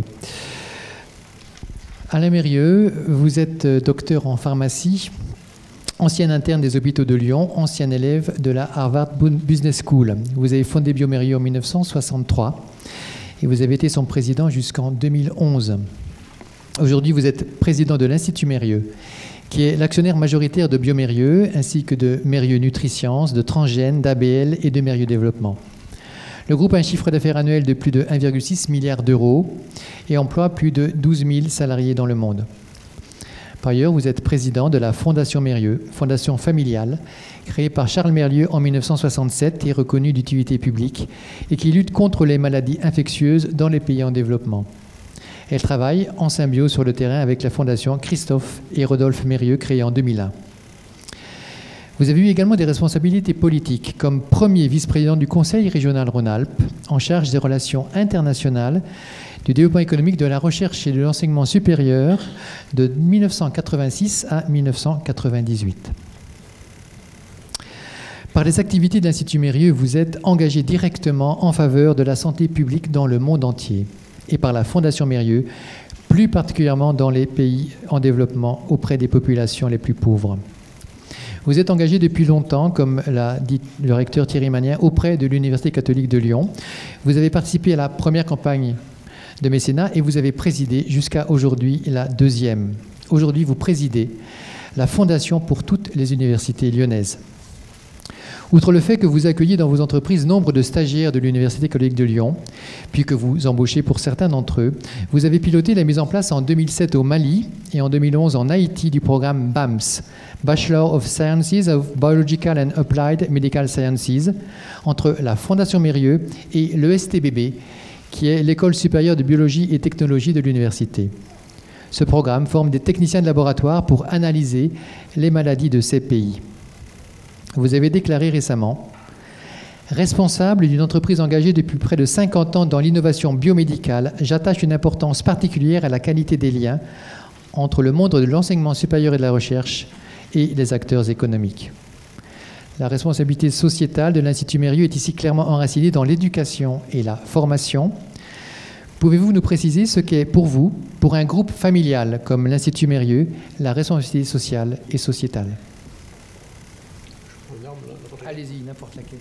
Alain Mérieux, vous êtes docteur en pharmacie, ancien interne des hôpitaux de Lyon, ancien élève de la Harvard Business School. Vous avez fondé Biomérieux en 1963. Et vous avez été son président jusqu'en 2011. Aujourd'hui, vous êtes président de l'Institut Mérieux. qui est l'actionnaire majoritaire de Biomérieux, ainsi que de Mérieux Nutriscience, de Transgène, d'ABL et de Mérieux Développement. Le groupe a un chiffre d'affaires annuel de plus de 1,6 milliard d'euros et emploie plus de 12 000 salariés dans le monde. Par ailleurs, vous êtes président de la Fondation Mérieux, fondation familiale, créée par Charles Mérieux en 1967 et reconnue d'utilité publique, et qui lutte contre les maladies infectieuses dans les pays en développement. Elle travaille en symbiose sur le terrain avec la Fondation Christophe et Rodolphe Mérieux, créée en 2001. Vous avez eu également des responsabilités politiques, comme premier vice-président du Conseil régional Rhône-Alpes, en charge des relations internationales, du développement économique, de la recherche et de l'enseignement supérieur de 1986 à 1998. Par les activités de l'Institut Mérieux, vous êtes engagé directement en faveur de la santé publique dans le monde entier et par la Fondation Mérieux, plus particulièrement dans les pays en développement auprès des populations les plus pauvres. Vous êtes engagé depuis longtemps, comme l'a dit le recteur Thierry Magnin, auprès de l'Université catholique de Lyon. Vous avez participé à la première campagne de mécénat et vous avez présidé jusqu'à aujourd'hui la deuxième. Aujourd'hui, vous présidez la Fondation pour toutes les universités lyonnaises. Outre le fait que vous accueillez dans vos entreprises nombre de stagiaires de l'Université catholique de Lyon, puis que vous embauchez pour certains d'entre eux, vous avez piloté la mise en place en 2007 au Mali et en 2011 en Haïti du programme BAMS, Bachelor of Sciences of Biological and Applied Medical Sciences, entre la Fondation Mérieux et l'ESTBB, qui est l'École supérieure de biologie et technologie de l'université. Ce programme forme des techniciens de laboratoire pour analyser les maladies de ces pays. Vous avez déclaré récemment « Responsable d'une entreprise engagée depuis près de 50 ans dans l'innovation biomédicale, j'attache une importance particulière à la qualité des liens entre le monde de l'enseignement supérieur et de la recherche et les acteurs économiques. » La responsabilité sociétale de l'Institut Mérieux est ici clairement enracinée dans l'éducation et la formation. Pouvez-vous nous préciser ce qu'est pour vous, pour un groupe familial comme l'Institut Mérieux, la responsabilité sociale et sociétale? Allez-y, n'importe laquelle.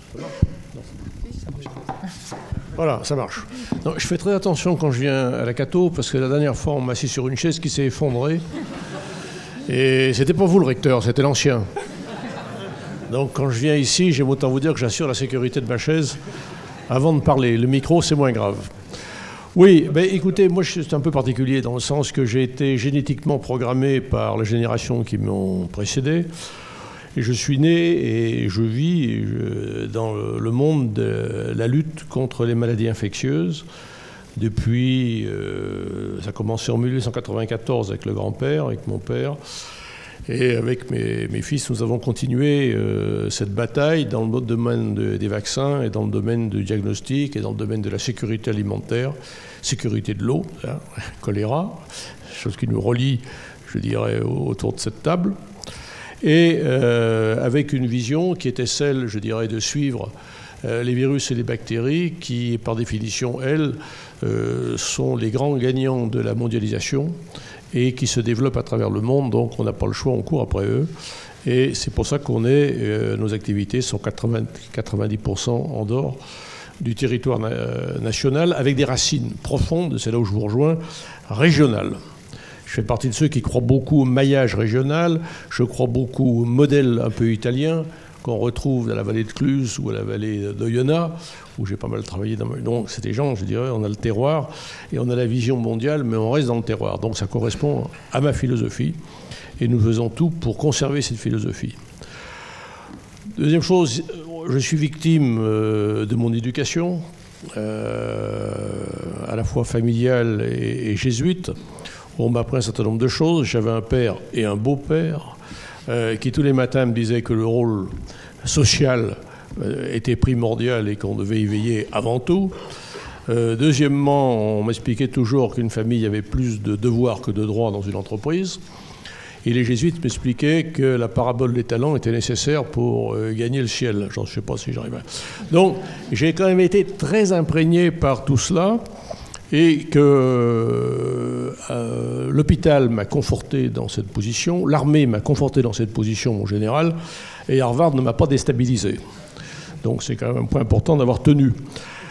Voilà, ça marche. Non, je fais très attention quand je viens à la Cato, parce que la dernière fois, on m'a assis sur une chaise qui s'est effondrée. Et c'était pas vous le recteur, c'était l'ancien. Donc quand je viens ici, j'aime autant vous dire que j'assure la sécurité de ma chaise avant de parler. Le micro, c'est moins grave. Oui, ben écoutez, moi je suis un peu particulier dans le sens que j'ai été génétiquement programmé par les générations qui m'ont précédé. Et je suis né et je vis dans le monde de la lutte contre les maladies infectieuses. Depuis, ça a commencé en 1894 avec le grand-père, avec mon père. Et avec mes fils, nous avons continué cette bataille dans le domaine des vaccins et dans le domaine du diagnostic et dans le domaine de la sécurité alimentaire, sécurité de l'eau, hein, choléra, chose qui nous relie, je dirais, autour de cette table. Et avec une vision qui était celle, je dirais, de suivre les virus et les bactéries qui, par définition, elles, sont les grands gagnants de la mondialisation et qui se développent à travers le monde. Donc on n'a pas le choix, on court après eux. Et c'est pour ça qu'on est, nos activités sont 90% en dehors du territoire national, avec des racines profondes, c'est là où je vous rejoins, régionales. Je fais partie de ceux qui croient beaucoup au maillage régional, je crois beaucoup au modèle un peu italien qu'on retrouve dans la vallée de Cluse ou à la vallée d'Oyonnax, où j'ai pas mal travaillé. Donc c'est des gens, je dirais, on a le terroir et on a la vision mondiale, mais on reste dans le terroir. Donc ça correspond à ma philosophie et nous faisons tout pour conserver cette philosophie. Deuxième chose, je suis victime de mon éducation, à la fois familiale et jésuite. On m'a appris un certain nombre de choses. J'avais un père et un beau-père qui tous les matins me disaient que le rôle social était primordial et qu'on devait y veiller avant tout. Deuxièmement, on m'expliquait toujours qu'une famille avait plus de devoirs que de droits dans une entreprise. Et les jésuites m'expliquaient que la parabole des talents était nécessaire pour gagner le ciel. Je ne sais pas si j'arrive à... Donc, j'ai quand même été très imprégné par tout cela et que l'hôpital m'a conforté dans cette position, l'armée m'a conforté dans cette position, mon général, et Harvard ne m'a pas déstabilisé. Donc, c'est quand même un point important d'avoir tenu.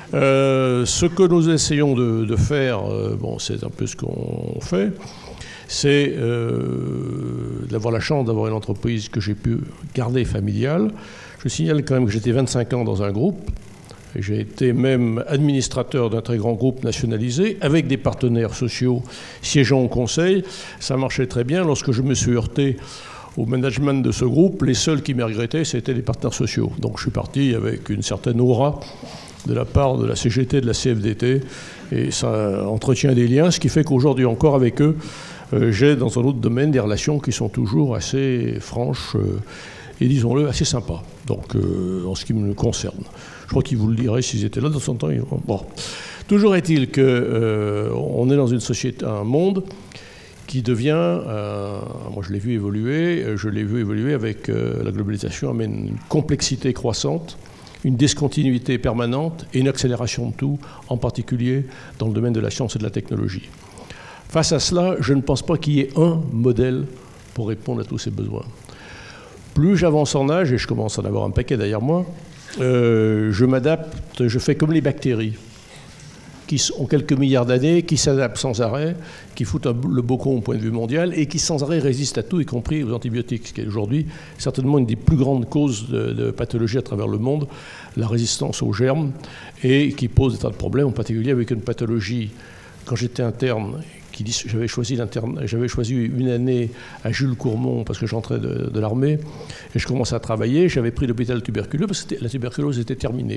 Ce que nous essayons de faire, bon, c'est un peu ce qu'on fait, c'est d'avoir la chance d'avoir une entreprise que j'ai pu garder familiale. Je signale quand même que j'étais 25 ans dans un groupe. J'ai été même administrateur d'un très grand groupe nationalisé, avec des partenaires sociaux siégeant au conseil. Ça marchait très bien. Lorsque je me suis heurté au management de ce groupe, les seuls qui me regrettaient, c'était les partenaires sociaux. Donc je suis parti avec une certaine aura de la part de la CGT, de la CFDT, et ça entretient des liens, ce qui fait qu'aujourd'hui encore avec eux, j'ai dans un autre domaine des relations qui sont toujours assez franches et, disons-le, assez sympas. Donc en ce qui me concerne. Je crois qu'ils vous le diraient s'ils étaient là dans son temps. Bon. Toujours est-il qu'on est dans une société, un monde qui devient, moi je l'ai vu évoluer avec la globalisation, amène une complexité croissante, une discontinuité permanente et une accélération de tout, en particulier dans le domaine de la science et de la technologie. Face à cela, je ne pense pas qu'il y ait un modèle pour répondre à tous ces besoins. Plus j'avance en âge, et je commence à en avoir un paquet derrière moi, je m'adapte, je fais comme les bactéries, qui ont quelques milliards d'années, qui s'adaptent sans arrêt, qui foutent le bocon au point de vue mondial et qui sans arrêt résistent à tout, y compris aux antibiotiques, ce qui est aujourd'hui certainement une des plus grandes causes de pathologie à travers le monde, la résistance aux germes, et qui pose des tas de problèmes, en particulier avec une pathologie. Quand j'étais interne, j'avais choisi une année à Jules Courmont parce que j'entrais de l'armée et je commençais à travailler. J'avais pris l'hôpital tuberculeux parce que la tuberculose était terminée,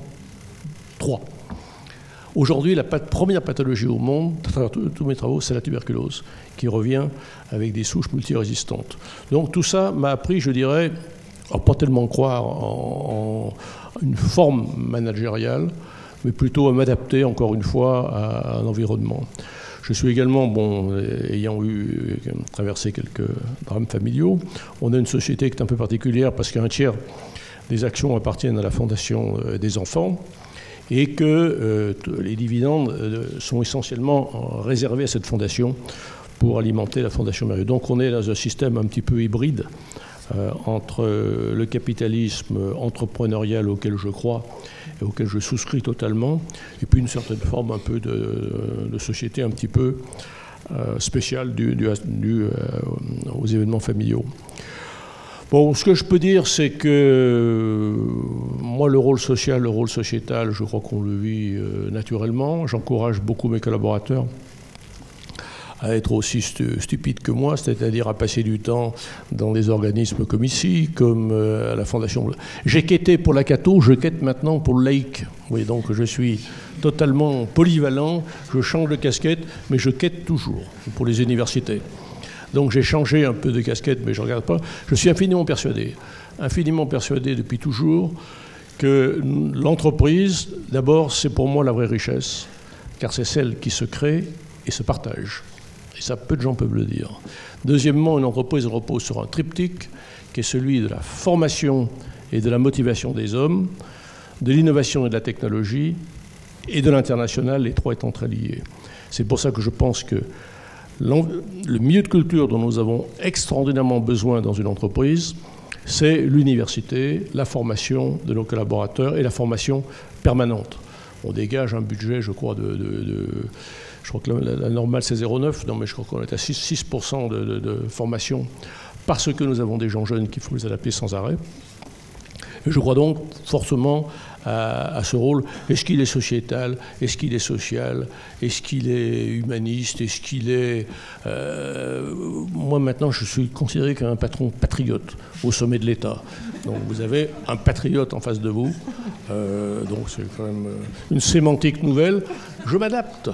63. Aujourd'hui, la première pathologie au monde, à travers tous mes travaux, c'est la tuberculose, qui revient avec des souches multirésistantes. Donc tout ça m'a appris, je dirais, à pas tellement croire en une forme managériale, mais plutôt à m'adapter, encore une fois, à un environnement. Je suis également, ayant traversé quelques drames familiaux, on a une société qui est un peu particulière parce qu'un tiers des actions appartiennent à la Fondation des enfants, et que les dividendes sont essentiellement réservés à cette fondation pour alimenter la Fondation Mérieux. Donc on est dans un système un petit peu hybride entre le capitalisme entrepreneurial auquel je crois et auquel je souscris totalement, et puis une certaine forme un peu de société un petit peu spéciale due aux événements familiaux. Bon, ce que je peux dire, c'est que moi, le rôle social, le rôle sociétal, je crois qu'on le vit naturellement. J'encourage beaucoup mes collaborateurs à être aussi stupides que moi, c'est-à-dire à passer du temps dans des organismes comme ici, comme à la Fondation. J'ai quitté pour la Cato, je quitte maintenant pour le laïc. Oui, donc je suis totalement polyvalent, je change de casquette, mais je quitte toujours pour les universités. Donc j'ai changé un peu de casquette, mais je ne regarde pas. Je suis infiniment persuadé depuis toujours, que l'entreprise, d'abord, c'est pour moi la vraie richesse, car c'est celle qui se crée et se partage. Et ça, peu de gens peuvent le dire. Deuxièmement, une entreprise repose sur un triptyque, qui est celui de la formation et de la motivation des hommes, de l'innovation et de la technologie, et de l'international, les trois étant très liés. C'est pour ça que je pense que le milieu de culture dont nous avons extraordinairement besoin dans une entreprise, c'est l'université, la formation de nos collaborateurs et la formation permanente. On dégage un budget, je crois, je crois que la normale c'est 0,9, non mais je crois qu'on est à 6% de formation parce que nous avons des gens jeunes qu'il faut les adapter sans arrêt. Et je crois donc forcément à ce rôle. Est-ce qu'il est sociétal? Est-ce qu'il est social? Est-ce qu'il est humaniste? Est-ce qu'il est... Moi, maintenant, je suis considéré comme un patron patriote au sommet de l'État. Donc, vous avez un patriote en face de vous. Donc, c'est quand même une sémantique nouvelle. Je m'adapte.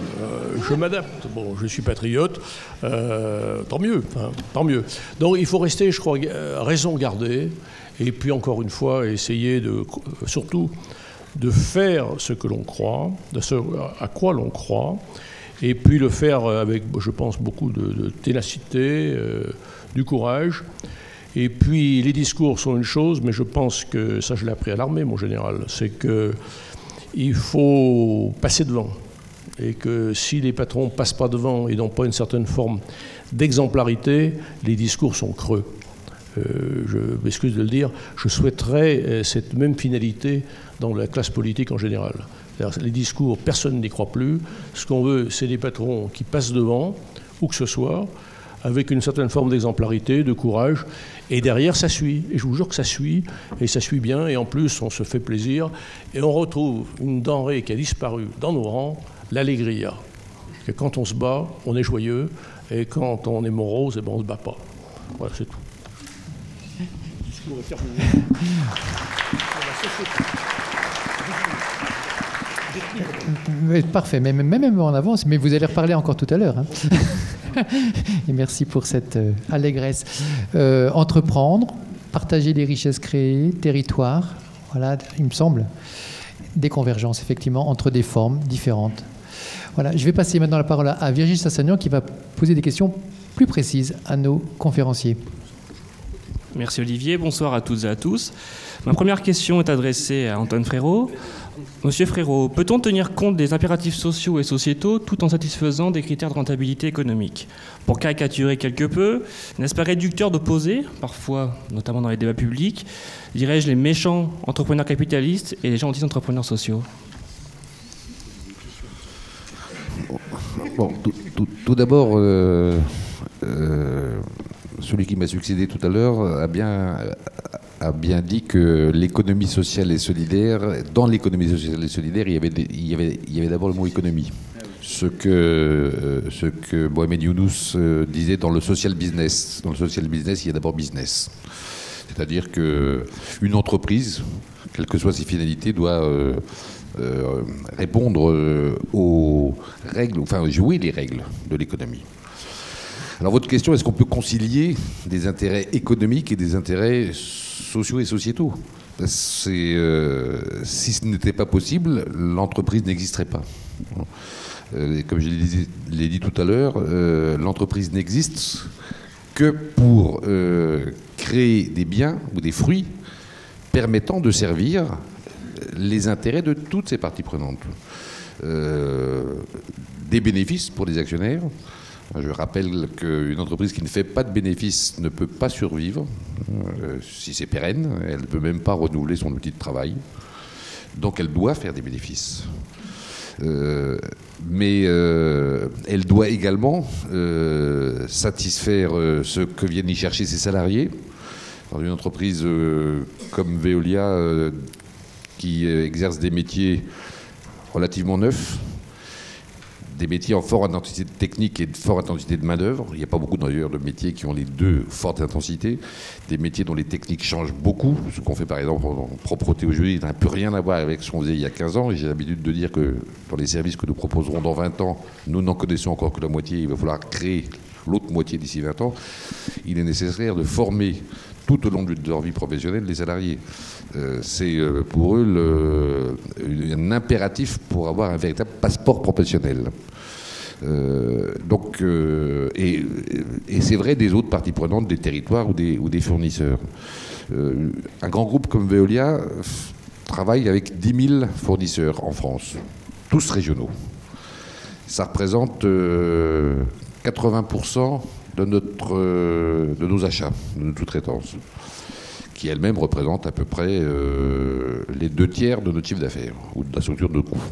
Bon, je suis patriote. Tant mieux. Hein, tant mieux. Donc, il faut rester, je crois, raison garder. Et puis, encore une fois, essayer surtout de faire ce que l'on croit, de ce à quoi l'on croit, et puis le faire avec, je pense, beaucoup de ténacité, du courage. Et puis, les discours sont une chose, mais je pense que, ça je l'ai appris à l'armée, mon général, c'est qu'il faut passer devant. Et que si les patrons ne passent pas devant et n'ont pas une certaine forme d'exemplarité, les discours sont creux. Je m'excuse de le dire, je souhaiterais cette même finalité dans la classe politique en général. Les discours, personne n'y croit plus. Ce qu'on veut, c'est des patrons qui passent devant, où que ce soit, avec une certaine forme d'exemplarité, de courage, et derrière ça suit. Et je vous jure que ça suit, et ça suit bien, et en plus on se fait plaisir, et on retrouve une denrée qui a disparu dans nos rangs, l'allégria. Que quand on se bat, on est joyeux, et quand on est morose, eh ben on ne se bat pas. Voilà, c'est tout. Parfait, même en avance, mais vous allez reparler encore tout à l'heure. Hein. Et merci pour cette allégresse. Entreprendre, partager les richesses créées, territoire, voilà, il me semble, des convergences, effectivement, entre des formes différentes. Voilà, je vais passer maintenant la parole à Virgile Sassagnan qui va poser des questions plus précises à nos conférenciers. Merci Olivier, bonsoir à toutes et à tous. Ma première question est adressée à Antoine Frérot. Monsieur Frérot, peut-on tenir compte des impératifs sociaux et sociétaux tout en satisfaisant des critères de rentabilité économique? Pour caricaturer quelque peu, n'est-ce pas réducteur d'opposer, parfois, notamment dans les débats publics, dirais-je, les méchants entrepreneurs capitalistes et les gentils entrepreneurs sociaux? Bon, tout d'abord, celui qui m'a succédé tout à l'heure a bien dit que l'économie sociale et solidaire, dans l'économie sociale et solidaire, il y avait d'abord le mot économie. Ce que Mohamed Younous disait dans le social business. Dans le social business, il y a d'abord business. C'est-à-dire qu'une entreprise, quelles que soient ses finalités, doit répondre aux règles, enfin jouer les règles de l'économie. Alors votre question, est-ce qu'on peut concilier des intérêts économiques et des intérêts sociaux et sociétaux? Si ce n'était pas possible, l'entreprise n'existerait pas. Comme je l'ai dit tout à l'heure, l'entreprise n'existe que pour créer des biens ou des fruits permettant de servir les intérêts de toutes ces parties prenantes. Des bénéfices pour les actionnaires. Je rappelle qu'une entreprise qui ne fait pas de bénéfices ne peut pas survivre. Si c'est pérenne, elle ne peut même pas renouveler son outil de travail. Donc elle doit faire des bénéfices. Mais elle doit également satisfaire ce que viennent y chercher ses salariés. Dans une entreprise comme Veolia, qui exerce des métiers relativement neufs, des métiers en forte intensité technique et de forte intensité de main-d'œuvre. Il n'y a pas beaucoup d'ailleurs de métiers qui ont les deux fortes intensités. Des métiers dont les techniques changent beaucoup. Ce qu'on fait par exemple en propreté aujourd'hui n'a plus rien à voir avec ce qu'on faisait il y a 15 ans. Et j'ai l'habitude de dire que dans les services que nous proposerons dans 20 ans, nous n'en connaissons encore que la moitié. Il va falloir créer l'autre moitié d'ici 20 ans. Il est nécessaire de former tout au long de leur vie professionnelle les salariés. C'est pour eux un impératif pour avoir un véritable passeport professionnel. Et c'est vrai des autres parties prenantes, des territoires ou des fournisseurs. Un grand groupe comme Veolia travaille avec 10 000 fournisseurs en France, tous régionaux. Ça représente 80% de nos achats, de notre sous-traitance, qui elle-même représente à peu près les 2/3 de notre chiffre d'affaires ou de la structure de coûts.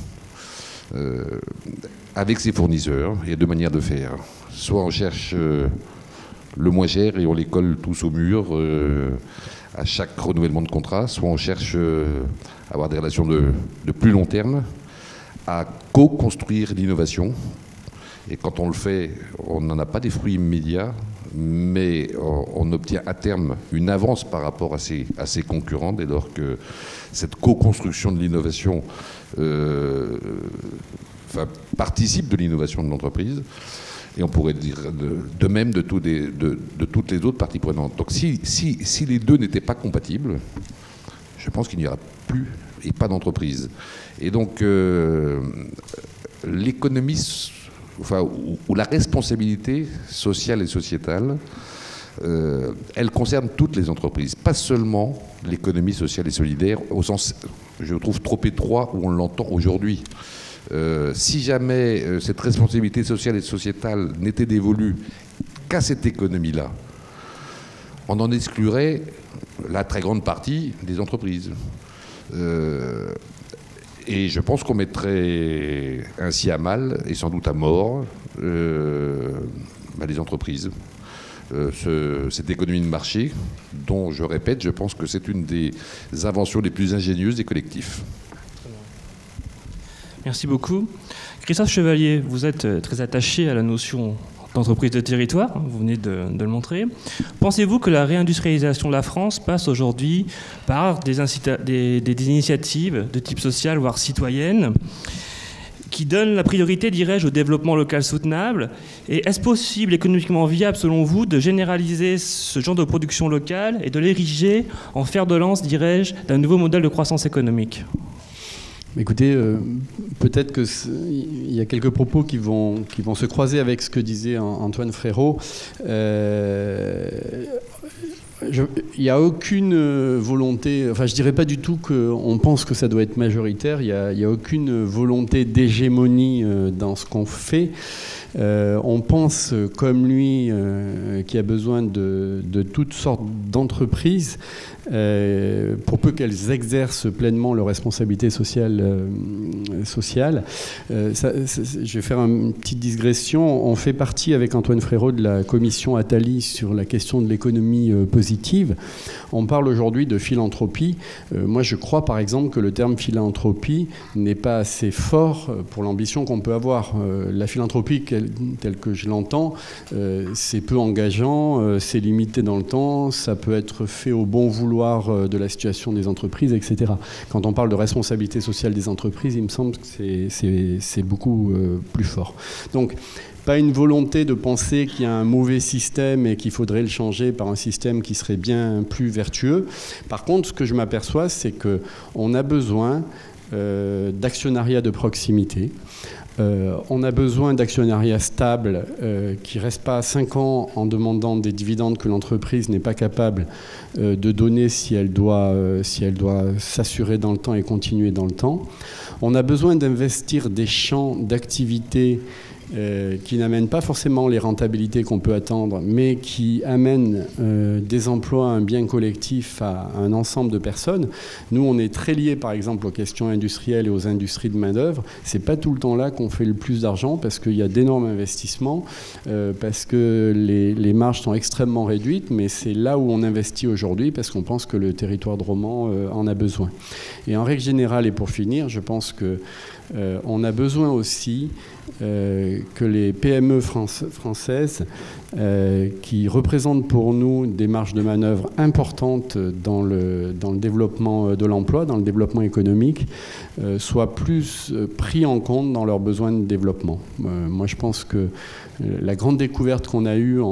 Avec ces fournisseurs, il y a deux manières de faire. Soit on cherche le moins cher et on les colle tous au mur à chaque renouvellement de contrat, soit on cherche à avoir des relations de plus long terme, à co-construire l'innovation. Et quand on le fait, on n'en a pas des fruits immédiats, mais on obtient à terme une avance par rapport à ses concurrents, dès lors que cette co-construction de l'innovation participe de l'innovation de l'entreprise. Et on pourrait dire de même de toutes les autres parties prenantes. Donc si les deux n'étaient pas compatibles, je pense qu'il n'y aura plus et pas d'entreprise. Et donc l'économie, ou la responsabilité sociale et sociétale, elle concerne toutes les entreprises, pas seulement l'économie sociale et solidaire, au sens, je trouve, trop étroit où on l'entend aujourd'hui. Si jamais cette responsabilité sociale et sociétale n'était dévolue qu'à cette économie-là, on en exclurait la très grande partie des entreprises. Et je pense qu'on mettrait ainsi à mal, et sans doute à mort, les entreprises. Cette économie de marché, dont, je répète, je pense que c'est une des inventions les plus ingénieuses des collectifs. Merci beaucoup. Christophe Chevalier, vous êtes très attaché à la notion d'entreprise de territoire, vous venez de le montrer. Pensez-vous que la réindustrialisation de la France passe aujourd'hui par des initiatives de type social, voire citoyenne, qui donne la priorité, dirais-je, au développement local soutenable? Et est-ce possible, économiquement viable, selon vous, de généraliser ce genre de production locale et de l'ériger en fer de lance, dirais-je, d'un nouveau modèle de croissance économique? Écoutez, peut-être qu'il y a quelques propos qui vont se croiser avec ce que disait Antoine Frérot. Il n'y a aucune volonté, enfin je ne dirais pas du tout qu'on pense que ça doit être majoritaire, il n'y a aucune volonté d'hégémonie dans ce qu'on fait. On pense, comme lui, qu'il y a besoin de toutes sortes d'entreprises, pour peu qu'elles exercent pleinement leurs responsabilités sociales. Je vais faire une petite digression. On fait partie, avec Antoine Frérot, de la commission Attali sur la question de l'économie positive. On parle aujourd'hui de philanthropie. Moi, je crois, par exemple, que le terme philanthropie n'est pas assez fort pour l'ambition qu'on peut avoir. La philanthropie, telle que je l'entends, c'est peu engageant, c'est limité dans le temps, ça peut être fait au bon vouloir de la situation des entreprises, etc. Quand on parle de responsabilité sociale des entreprises, il me semble que c'est beaucoup plus fort. Donc, pas une volonté de penser qu'il y a un mauvais système et qu'il faudrait le changer par un système qui serait bien plus vertueux. Par contre, ce que je m'aperçois, c'est qu'on a besoin d'actionnariat de proximité. On a besoin d'actionnariat stable qui ne reste pas 5 ans en demandant des dividendes que l'entreprise n'est pas capable de donner si elle doit s'assurer dans le temps et continuer dans le temps. On a besoin d'investir des champs d'activité qui n'amènent pas forcément les rentabilités qu'on peut attendre, mais qui amènent des emplois, un bien collectif à un ensemble de personnes. Nous, on est très liés, par exemple, aux questions industrielles et aux industries de main-d'œuvre. C'est pas tout le temps là qu'on fait le plus d'argent parce qu'il y a d'énormes investissements, parce que les marges sont extrêmement réduites, mais c'est là où on investit aujourd'hui parce qu'on pense que le territoire de Romans en a besoin. Et en règle générale, et pour finir, je pense que on a besoin aussi que les PME françaises, qui représentent pour nous des marges de manœuvre importantes dans le développement de l'emploi, dans le développement économique, soient plus pris en compte dans leurs besoins de développement. Moi, je pense que la grande découverte qu'on a eue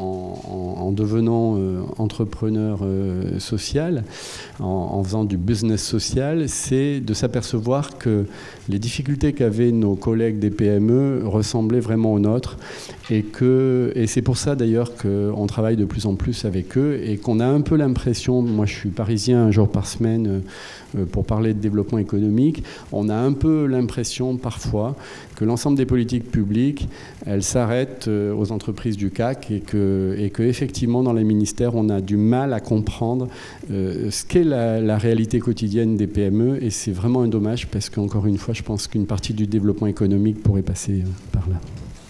en devenant entrepreneur social, en faisant du business social, c'est de s'apercevoir que les difficultés qu'avaient nos collègues des PME ressemblaient vraiment aux nôtres et c'est pour ça d'ailleurs qu'on travaille de plus en plus avec eux et qu'on a un peu l'impression, moi je suis parisien un jour par semaine pour parler de développement économique, on a un peu l'impression parfois que l'ensemble des politiques publiques, elles s'arrêtent aux entreprises du CAC et que effectivement dans les ministères on a du mal à comprendre ce qu'est la réalité quotidienne des PME et c'est vraiment un dommage parce qu'encore une fois je pense qu'une partie du développement économique pourrait passer par là.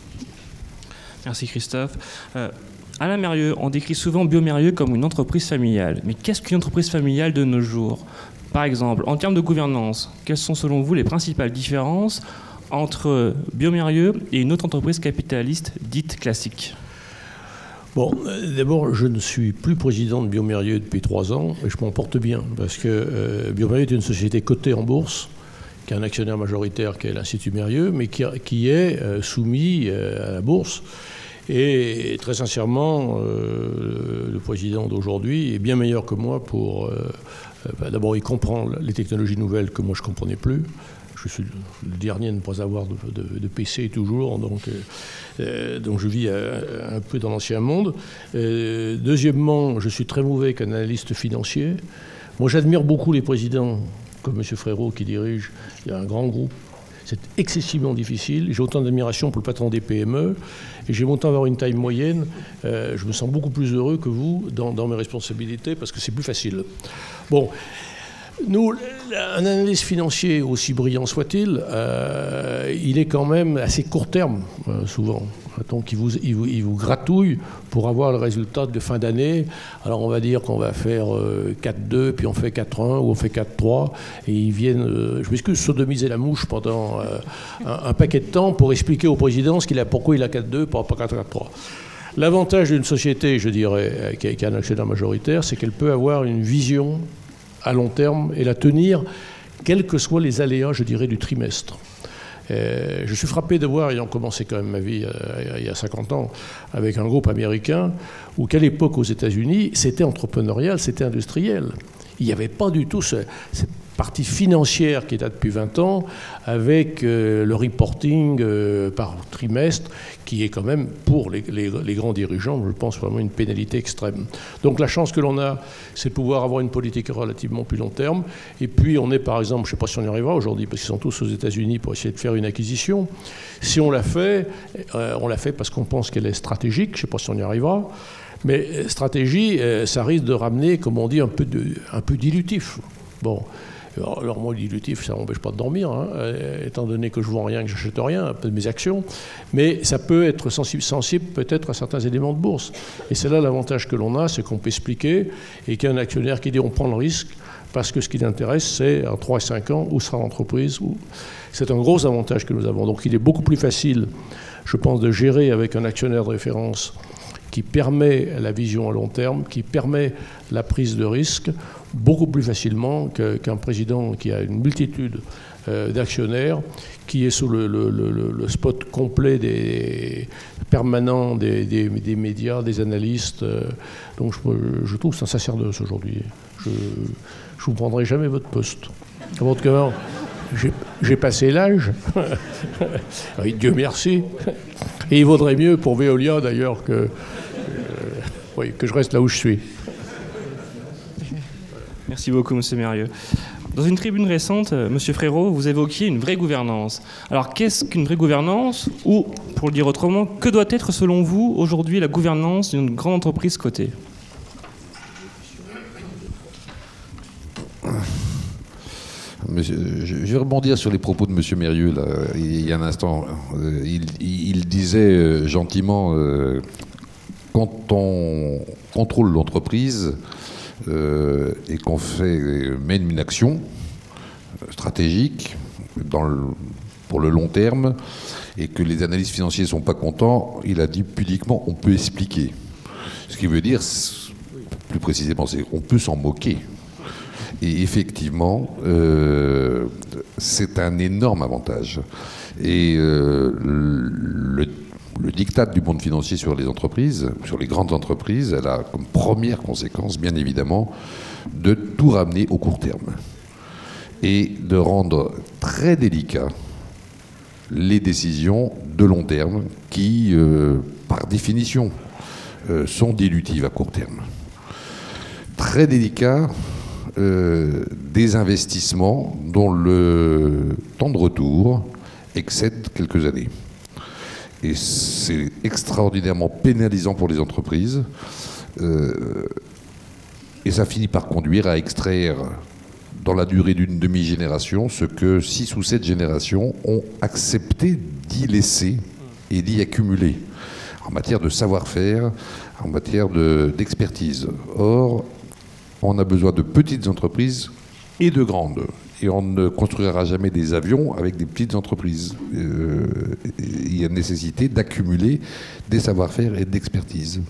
Merci Christophe. Alain Mérieux, on décrit souvent Biomérieux comme une entreprise familiale. Mais qu'est-ce qu'une entreprise familiale de nos jours? Par exemple, en termes de gouvernance, quelles sont selon vous les principales différences entre Biomérieux et une autre entreprise capitaliste dite classique? Bon, d'abord, je ne suis plus président de Biomérieux depuis 3 ans et je m'en porte bien parce que Biomérieux est une société cotée en bourse qui a un actionnaire majoritaire qui est l'Institut Mérieux, mais qui est soumis à la bourse. Et très sincèrement, le président d'aujourd'hui est bien meilleur que moi pour... d'abord, il comprend les technologies nouvelles que moi je ne comprenais plus. Je suis le dernier à ne pas avoir de PC toujours, donc je vis un peu dans l'ancien monde. Deuxièmement, je suis très mauvais qu'analyste financier. Moi, j'admire beaucoup les présidents comme M. Frérot qui dirige. Il y a un grand groupe. C'est excessivement difficile. J'ai autant d'admiration pour le patron des PME et j'ai autant avoir une taille moyenne. Je me sens beaucoup plus heureux que vous dans mes responsabilités parce que c'est plus facile. Bon, Nous, un analyste financier, aussi brillant soit-il, il est quand même assez court terme, souvent. Donc il vous gratouille pour avoir le résultat de fin d'année. Alors on va dire qu'on va faire 4-2, puis on fait 4-1, ou on fait 4-3, et ils viennent, je m'excuse, sodomiser la mouche pendant un paquet de temps pour expliquer au président pourquoi il a 4-2, pas 4-3. L'avantage d'une société, je dirais, qui a un actionnaire majoritaire, c'est qu'elle peut avoir une vision à long terme et la tenir, quels que soient les aléas, je dirais, du trimestre. Je suis frappé de voir, ayant commencé quand même ma vie il y a 50 ans, avec un groupe américain, où qu'à l'époque aux États-Unis, c'était entrepreneurial, c'était industriel. Il n'y avait pas du tout cette partie financière qui date depuis 20 ans, avec le reporting par trimestre, qui est quand même, pour les grands dirigeants, je pense, vraiment une pénalité extrême. Donc la chance que l'on a, c'est de pouvoir avoir une politique relativement plus long terme. Et puis on est, par exemple, je ne sais pas si on y arrivera aujourd'hui, parce qu'ils sont tous aux États-Unis pour essayer de faire une acquisition. Si on l'a fait parce qu'on pense qu'elle est stratégique, je ne sais pas si on y arrivera. Mais stratégie, ça risque de ramener, comme on dit, un peu dilutif. Bon. Alors moi, le dilutif, ça n'empêche pas de dormir, hein, étant donné que je ne vends rien, que je n'achète rien, un peu de mes actions. Mais ça peut être sensible peut-être à certains éléments de bourse. Et c'est là l'avantage que l'on a, c'est qu'on peut expliquer, et qu'il y a un actionnaire qui dit on prend le risque, parce que ce qui l'intéresse, c'est en 3 et 5 ans, où sera l'entreprise. C'est un gros avantage que nous avons. Donc il est beaucoup plus facile, je pense, de gérer avec un actionnaire de référence qui permet la vision à long terme, qui permet la prise de risque, beaucoup plus facilement qu'un président qui a une multitude d'actionnaires, qui est sous le spot complet permanent des médias, des analystes. Donc je trouve que c'est un sacerdoce aujourd'hui. Je ne vous prendrai jamais votre poste. À votre cœur, j'ai passé l'âge. Oui, Dieu merci. Et il vaudrait mieux pour Veolia d'ailleurs que je reste là où je suis. Merci beaucoup, M. Mérieux. Dans une tribune récente, M. Frérot, vous évoquiez une vraie gouvernance. Alors, qu'est-ce qu'une vraie gouvernance? Ou, pour le dire autrement, que doit être, selon vous, aujourd'hui, la gouvernance d'une grande entreprise cotée? Je vais rebondir sur les propos de M. Mérieux, là, il y a un instant. Il disait gentiment, quand on contrôle l'entreprise, et qu'on mène une action stratégique pour le long terme et que les analystes financiers ne sont pas contents, il a dit pudiquement on peut expliquer. Ce qui veut dire, plus précisément, c'est qu'on peut s'en moquer. Et effectivement, c'est un énorme avantage. Et le diktat du monde financier sur les entreprises, sur les grandes entreprises, elle a comme première conséquence, bien évidemment, de tout ramener au court terme et de rendre très délicat les décisions de long terme qui, par définition, sont dilutives à court terme. Très délicat des investissements dont le temps de retour excède quelques années. Et c'est extraordinairement pénalisant pour les entreprises. Et ça finit par conduire à extraire, dans la durée d'une demi-génération, ce que 6 ou 7 générations ont accepté d'y laisser et d'y accumuler, en matière de savoir-faire, en matière d'expertise. Or, on a besoin de petites entreprises et de grandes. Et on ne construira jamais des avions avec des petites entreprises. Il y a nécessité d'accumuler des savoir-faire et d'expertise.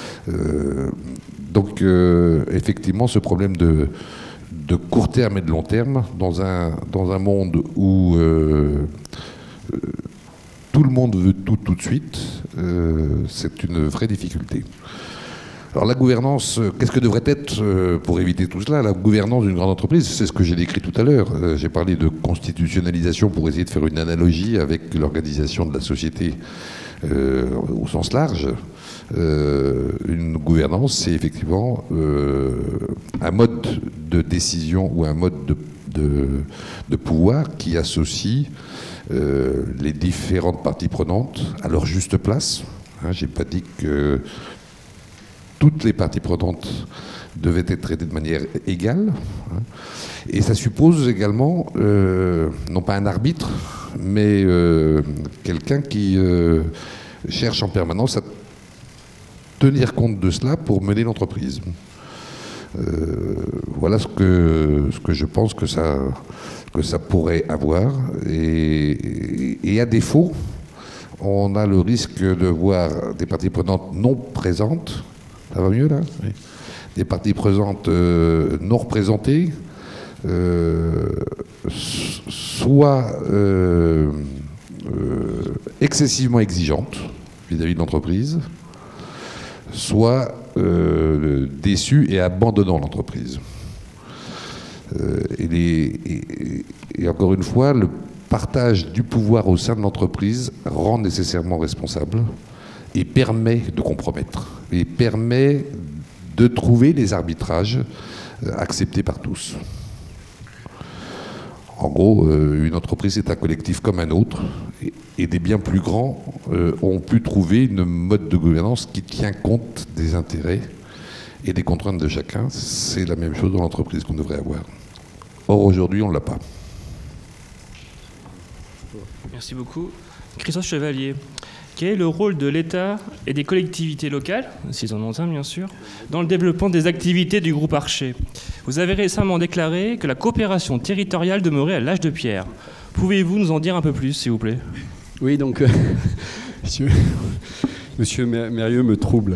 Donc, effectivement, ce problème de court terme et de long terme, dans un monde où tout le monde veut tout de suite, c'est une vraie difficulté. Alors la gouvernance, qu'est-ce que devrait être, pour éviter tout cela, la gouvernance d'une grande entreprise? C'est ce que j'ai décrit tout à l'heure. J'ai parlé de constitutionnalisation pour essayer de faire une analogie avec l'organisation de la société au sens large. Une gouvernance, c'est effectivement un mode de décision ou un mode de pouvoir qui associe les différentes parties prenantes à leur juste place. J'ai pas dit que toutes les parties prenantes devaient être traités de manière égale. Et ça suppose également, non pas un arbitre, mais quelqu'un qui cherche en permanence à tenir compte de cela pour mener l'entreprise. Voilà ce que je pense que ça pourrait avoir. Et à défaut, on a le risque de voir des parties prenantes non présentes. Ça va mieux là ? Oui. Des parties prenantes non représentées, soit excessivement exigeantes vis-à-vis de l'entreprise, soit déçues et abandonnant l'entreprise. Et encore une fois, le partage du pouvoir au sein de l'entreprise rend nécessairement responsable et permet de compromettre, et permet de trouver les arbitrages acceptés par tous. En gros, une entreprise est un collectif comme un autre, et des bien plus grands ont pu trouver une mode de gouvernance qui tient compte des intérêts et des contraintes de chacun. C'est la même chose dans l'entreprise qu'on devrait avoir. Or, aujourd'hui, on ne l'a pas. Merci beaucoup. Christophe Chevalier, quel est le rôle de l'État et des collectivités locales, s'ils en ont un bien sûr, dans le développement des activités du groupe Archer ? Vous avez récemment déclaré que la coopération territoriale demeurait à l'âge de pierre. Pouvez-vous nous en dire un peu plus, s'il vous plaît ? Oui, donc, Monsieur Mérieux me trouble.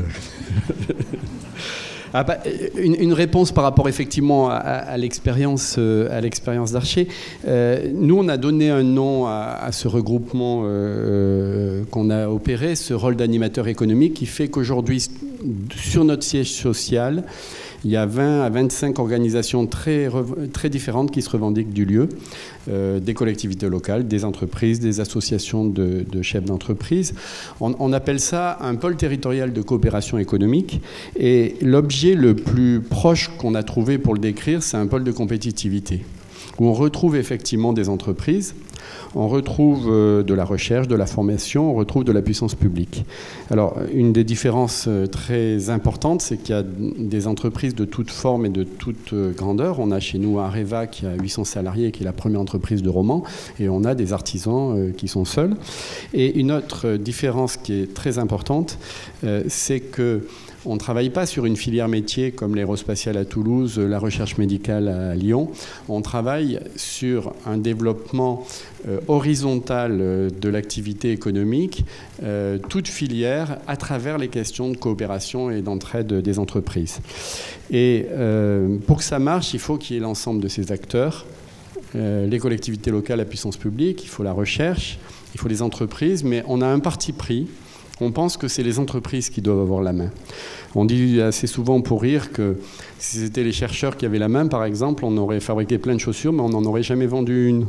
Une réponse par rapport effectivement à l'expérience d'Archer. Nous, on a donné un nom à ce regroupement qu'on a opéré, ce rôle d'animateur économique, qui fait qu'aujourd'hui, sur notre siège social, il y a 20 à 25 organisations très différentes qui se revendiquent du lieu, des collectivités locales, des entreprises, des associations de chefs d'entreprise. On appelle ça un pôle territorial de coopération économique. Et l'objet le plus proche qu'on a trouvé pour le décrire, c'est un pôle de compétitivité, où on retrouve effectivement des entreprises, on retrouve de la recherche, de la formation, on retrouve de la puissance publique. Alors, une des différences très importantes, c'est qu'il y a des entreprises de toute forme et de toute grandeur. On a chez nous Areva qui a 800 salariés, qui est la première entreprise de Romans, et on a des artisans qui sont seuls. Et une autre différence qui est très importante, c'est que on ne travaille pas sur une filière métier comme l'aérospatiale à Toulouse, la recherche médicale à Lyon. On travaille sur un développement horizontal de l'activité économique, toute filière, à travers les questions de coopération et d'entraide des entreprises. Et pour que ça marche, il faut qu'il y ait l'ensemble de ces acteurs, les collectivités locales, la puissance publique, il faut la recherche, il faut les entreprises, mais on a un parti pris. On pense que c'est les entreprises qui doivent avoir la main. On dit assez souvent pour rire que si c'était les chercheurs qui avaient la main, par exemple, on aurait fabriqué plein de chaussures, mais on n'en aurait jamais vendu une.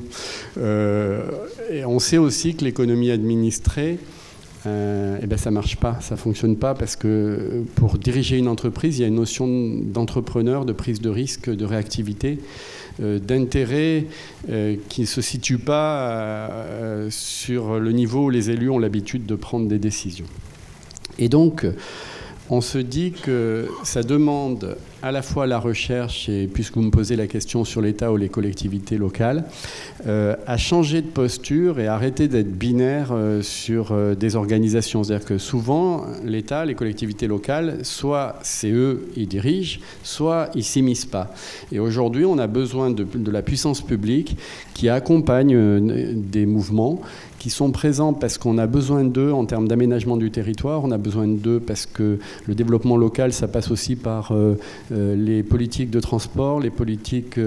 Et on sait aussi que l'économie administrée, ça ne marche pas, ça ne fonctionne pas, parce que pour diriger une entreprise, il y a une notion d'entrepreneur, de prise de risque, de réactivité, d'intérêt qui ne se situe pas sur le niveau où les élus ont l'habitude de prendre des décisions. Et donc, on se dit que ça demande à la fois la recherche, et puisque vous me posez la question sur l'État ou les collectivités locales, à changer de posture et arrêter d'être binaire sur des organisations. C'est-à-dire que souvent, l'État, les collectivités locales, soit c'est eux, ils dirigent, soit ils ne s'immiscent pas. Et aujourd'hui, on a besoin de la puissance publique qui accompagne des mouvements, qui sont présents parce qu'on a besoin d'eux en termes d'aménagement du territoire, on a besoin d'eux parce que le développement local, ça passe aussi par les politiques de transport, les politiques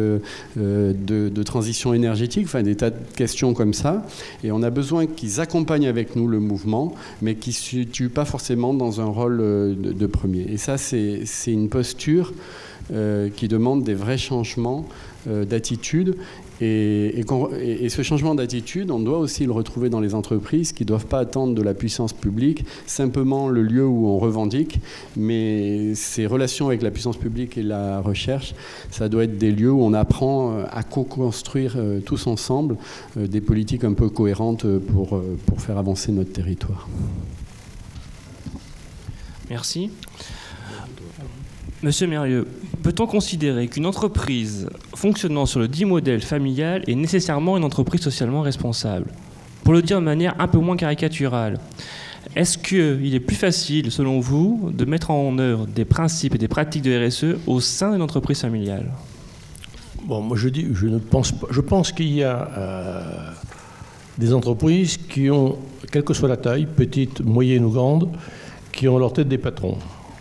de transition énergétique, enfin des tas de questions comme ça. Et on a besoin qu'ils accompagnent avec nous le mouvement, mais qui ne se situent pas forcément dans un rôle de premier. Et ça, c'est une posture qui demande des vrais changements d'attitude. Et ce changement d'attitude, on doit aussi le retrouver dans les entreprises qui ne doivent pas attendre de la puissance publique simplement le lieu où on revendique, mais ces relations avec la puissance publique et la recherche, ça doit être des lieux où on apprend à co-construire tous ensemble des politiques un peu cohérentes pour faire avancer notre territoire. Merci. Monsieur Mérieux, peut-on considérer qu'une entreprise fonctionnant sur le dit modèle familial est nécessairement une entreprise socialement responsable? Pour le dire de manière un peu moins caricaturale, est-ce qu'il est plus facile, selon vous, de mettre en œuvre des principes et des pratiques de RSE au sein d'une entreprise familiale? Bon, moi je pense qu'il y a des entreprises qui ont, quelle que soit la taille, petite, moyenne ou grande, qui ont à leur tête des patrons.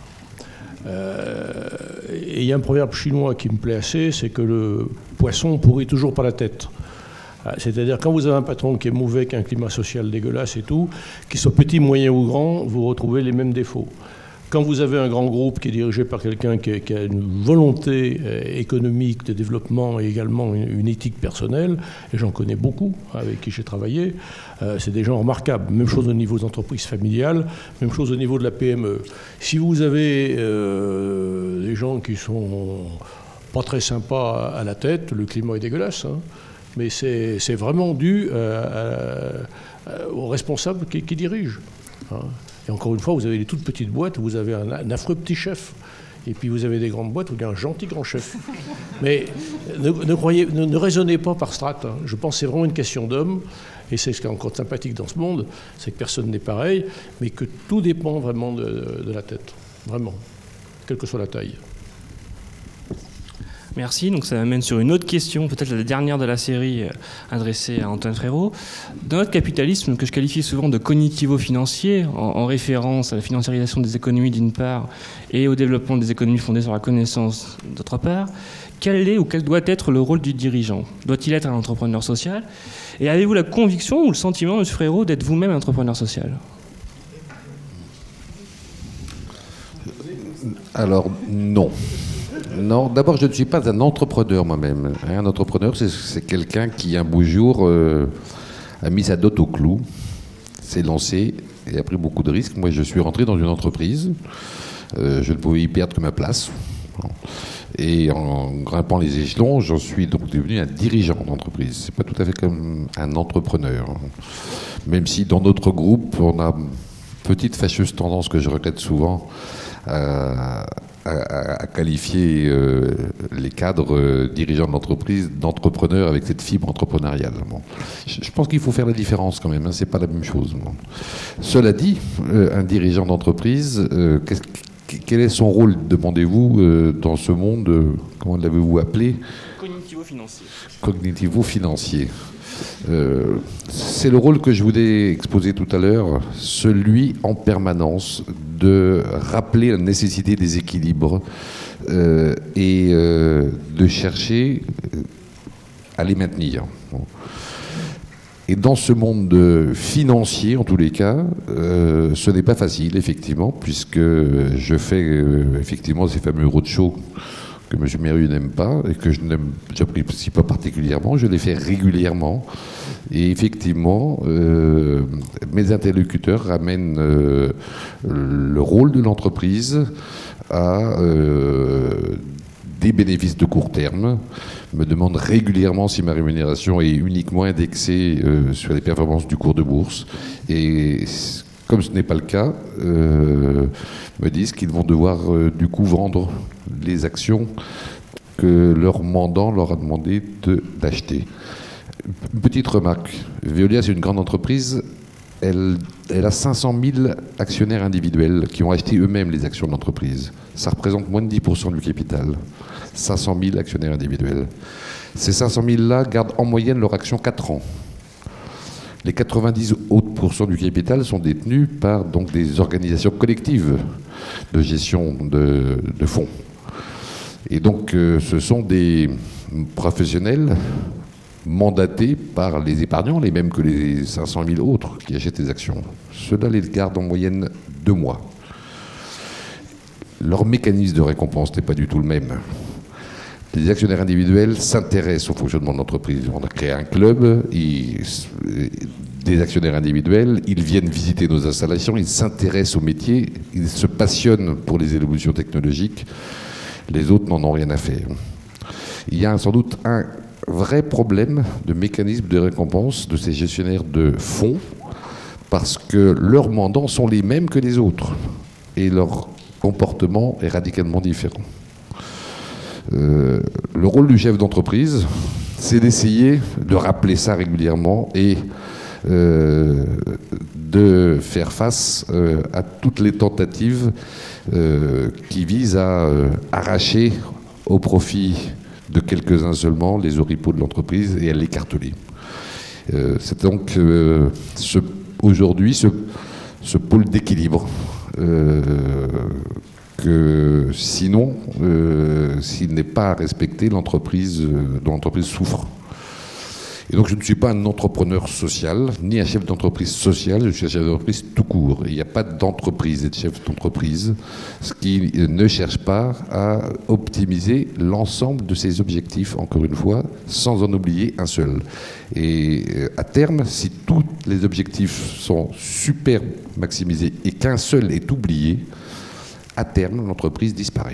Et il y a un proverbe chinois qui me plaît assez, c'est que le poisson pourrit toujours par la tête. C'est-à-dire quand vous avez un patron qui est mauvais, qui a un climat social dégueulasse et tout, qu'il soit petit, moyen ou grand, vous retrouvez les mêmes défauts. Quand vous avez un grand groupe qui est dirigé par quelqu'un qui a une volonté économique de développement et également une éthique personnelle, et j'en connais beaucoup avec qui j'ai travaillé, c'est des gens remarquables. Même chose au niveau des entreprises familiales, même chose au niveau de la PME. Si vous avez des gens qui sont pas très sympas à la tête, le climat est dégueulasse, hein, mais c'est vraiment dû aux responsables qui dirigent. Hein. Et encore une fois, vous avez des toutes petites boîtes où vous avez un affreux petit chef. Et puis vous avez des grandes boîtes où il y a un gentil grand chef. Mais ne raisonnez pas par strates. Hein. Je pense que c'est vraiment une question d'homme. Et c'est ce qui est encore sympathique dans ce monde, c'est que personne n'est pareil, mais que tout dépend vraiment de la tête. Vraiment. Quelle que soit la taille. Merci. Donc ça m'amène sur une autre question, peut-être la dernière de la série adressée à Antoine Frérot. Dans notre capitalisme, que je qualifie souvent de cognitivo-financier, en référence à la financiarisation des économies d'une part et au développement des économies fondées sur la connaissance d'autre part, quel est ou quel doit être le rôle du dirigeant? Doit-il être un entrepreneur social? Et avez-vous la conviction ou le sentiment, M. Frérot, d'être vous-même un entrepreneur social? Alors, non. Non, d'abord, je ne suis pas un entrepreneur moi-même. Un entrepreneur, c'est quelqu'un qui, un beau jour, a mis sa dot au clou, s'est lancé et a pris beaucoup de risques. Moi, je suis rentré dans une entreprise. Je ne pouvais y perdre que ma place. Et en grimpant les échelons, j'en suis donc devenu un dirigeant d'entreprise. C'est pas tout à fait comme un entrepreneur. Même si dans notre groupe, on a une petite fâcheuse tendance que je regrette souvent à qualifier les cadres dirigeants de l'entreprise d'entrepreneurs avec cette fibre entrepreneuriale. Bon. Je pense qu'il faut faire la différence quand même, hein, c'est pas la même chose. Bon. Cela dit, un dirigeant d'entreprise, quel est son rôle, demandez-vous, dans ce monde, comment l'avez-vous appelé? Cognitivo-financier. Cognitivo-financier. C'est le rôle que je voulais exposer tout à l'heure, celui en permanence de rappeler la nécessité des équilibres et de chercher à les maintenir. Et dans ce monde financier, en tous les cas, ce n'est pas facile, effectivement, puisque je fais effectivement ces fameux roadshows que M. Mérieux n'aime pas et que je n'apprécie pas particulièrement. Je les fais régulièrement. Et effectivement, mes interlocuteurs ramènent le rôle de l'entreprise à des bénéfices de court terme, me demandent régulièrement si ma rémunération est uniquement indexée sur les performances du cours de bourse. Et comme ce n'est pas le cas, me disent qu'ils vont devoir du coup vendre les actions que leur mandant leur a demandé d'acheter. Une petite remarque. Veolia, c'est une grande entreprise. Elle a 500 000 actionnaires individuels qui ont acheté eux-mêmes les actions de l'entreprise. Ça représente moins de 10% du capital. 500 000 actionnaires individuels. Ces 500 000-là gardent en moyenne leur action 4 ans. Les 90 autres % du capital sont détenus par donc, des organisations collectives de gestion de fonds. Et donc, ce sont des professionnels mandatés par les épargnants, les mêmes que les 500 000 autres qui achètent des actions. Ceux-là les gardent en moyenne 2 mois. Leur mécanisme de récompense n'est pas du tout le même. Les actionnaires individuels s'intéressent au fonctionnement de l'entreprise. On a créé un club, des actionnaires individuels, ils viennent visiter nos installations, ils s'intéressent au métier, ils se passionnent pour les évolutions technologiques. Les autres n'en ont rien à faire. Il y a sans doute un vrai problème de mécanisme de récompense de ces gestionnaires de fonds, parce que leurs mandants sont les mêmes que les autres. Et leur comportement est radicalement différent. Le rôle du chef d'entreprise, c'est d'essayer de rappeler ça régulièrement et de faire face à toutes les tentatives qui visent à arracher au profit de quelques-uns seulement les oripeaux de l'entreprise et à l'écarteler. C'est donc aujourd'hui ce pôle d'équilibre que sinon, s'il n'est pas respecté, l'entreprise souffre. Et donc je ne suis pas un entrepreneur social, ni un chef d'entreprise social, je suis un chef d'entreprise tout court. Il n'y a pas d'entreprise et de chef d'entreprise qui ne cherche pas à optimiser l'ensemble de ses objectifs, encore une fois, sans en oublier un seul. Et à terme, si tous les objectifs sont super maximisés et qu'un seul est oublié, à terme, l'entreprise disparaît.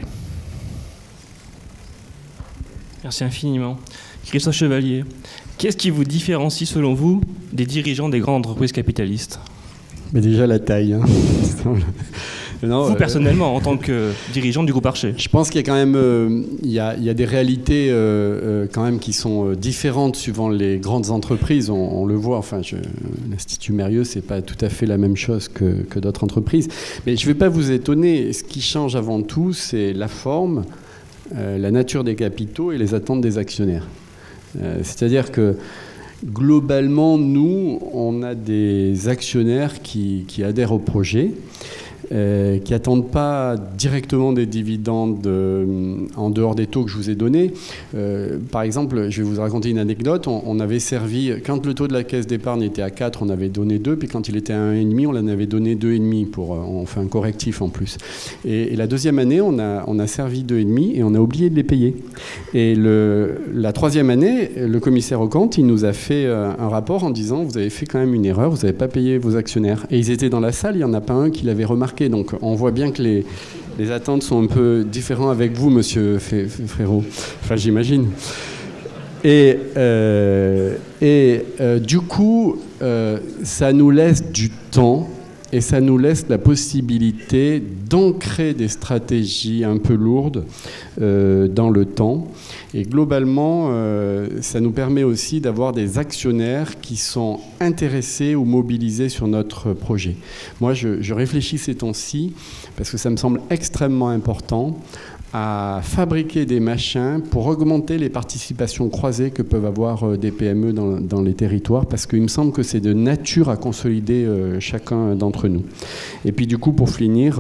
Merci infiniment. Christophe Chevalier, qu'est-ce qui vous différencie, selon vous, des dirigeants des grandes entreprises capitalistes ? Mais déjà la taille. Hein. Non, vous, personnellement, en tant que dirigeant du groupe Archer. Je pense qu'il y a quand même il y a des réalités quand même qui sont différentes suivant les grandes entreprises. On le voit. Enfin, l'Institut Mérieux, c'est pas tout à fait la même chose que d'autres entreprises. Mais je ne vais pas vous étonner. Ce qui change avant tout, c'est la forme, la nature des capitaux et les attentes des actionnaires. C'est-à-dire que globalement, nous, on a des actionnaires qui adhèrent au projet, qui n'attendent pas directement des dividendes en dehors des taux que je vous ai donnés. Par exemple, je vais vous raconter une anecdote. On avait servi, quand le taux de la caisse d'épargne était à 4, on avait donné 2, puis quand il était à 1,5, on en avait donné 2,5 on fait un correctif en plus. Et la deuxième année, on a servi 2,5 et on a oublié de les payer. Et la troisième année, le commissaire aux comptes, il nous a fait un rapport en disant « Vous avez fait quand même une erreur, vous n'avez pas payé vos actionnaires ». Et ils étaient dans la salle, il n'y en a pas un qui l'avait remarqué. Donc on voit bien que les attentes sont un peu différentes avec vous, monsieur Frérot. Enfin, j'imagine. Et du coup, ça nous laisse du temps et ça nous laisse la possibilité d'ancrer des stratégies un peu lourdes dans le temps. Et globalement, ça nous permet aussi d'avoir des actionnaires qui sont intéressés ou mobilisés sur notre projet. Moi, je réfléchis ces temps-ci, parce que ça me semble extrêmement important, à fabriquer des machins pour augmenter les participations croisées que peuvent avoir des PME dans les territoires, parce qu'il me semble que c'est de nature à consolider chacun d'entre nous. Et puis du coup, pour finir,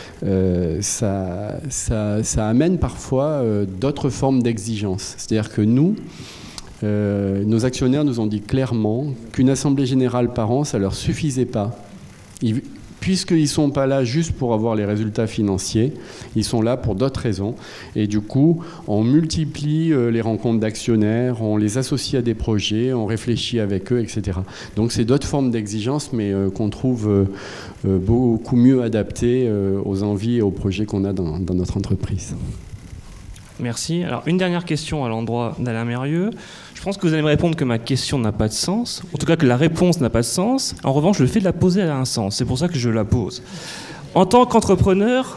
ça amène parfois d'autres formes d'exigence. C'est-à-dire que nous, nos actionnaires nous ont dit clairement qu'une assemblée générale par an, ça ne leur suffisait pas. Puisqu'ils ne sont pas là juste pour avoir les résultats financiers, ils sont là pour d'autres raisons. Et du coup, on multiplie les rencontres d'actionnaires, on les associe à des projets, on réfléchit avec eux, etc. Donc c'est d'autres formes d'exigence, mais qu'on trouve beaucoup mieux adaptées aux envies et aux projets qu'on a dans notre entreprise. Merci. Alors, une dernière question à l'endroit d'Alain Mérieux. Je pense que vous allez me répondre que ma question n'a pas de sens, en tout cas que la réponse n'a pas de sens. En revanche, le fait de la poser, elle a un sens. C'est pour ça que je la pose. En tant qu'entrepreneur...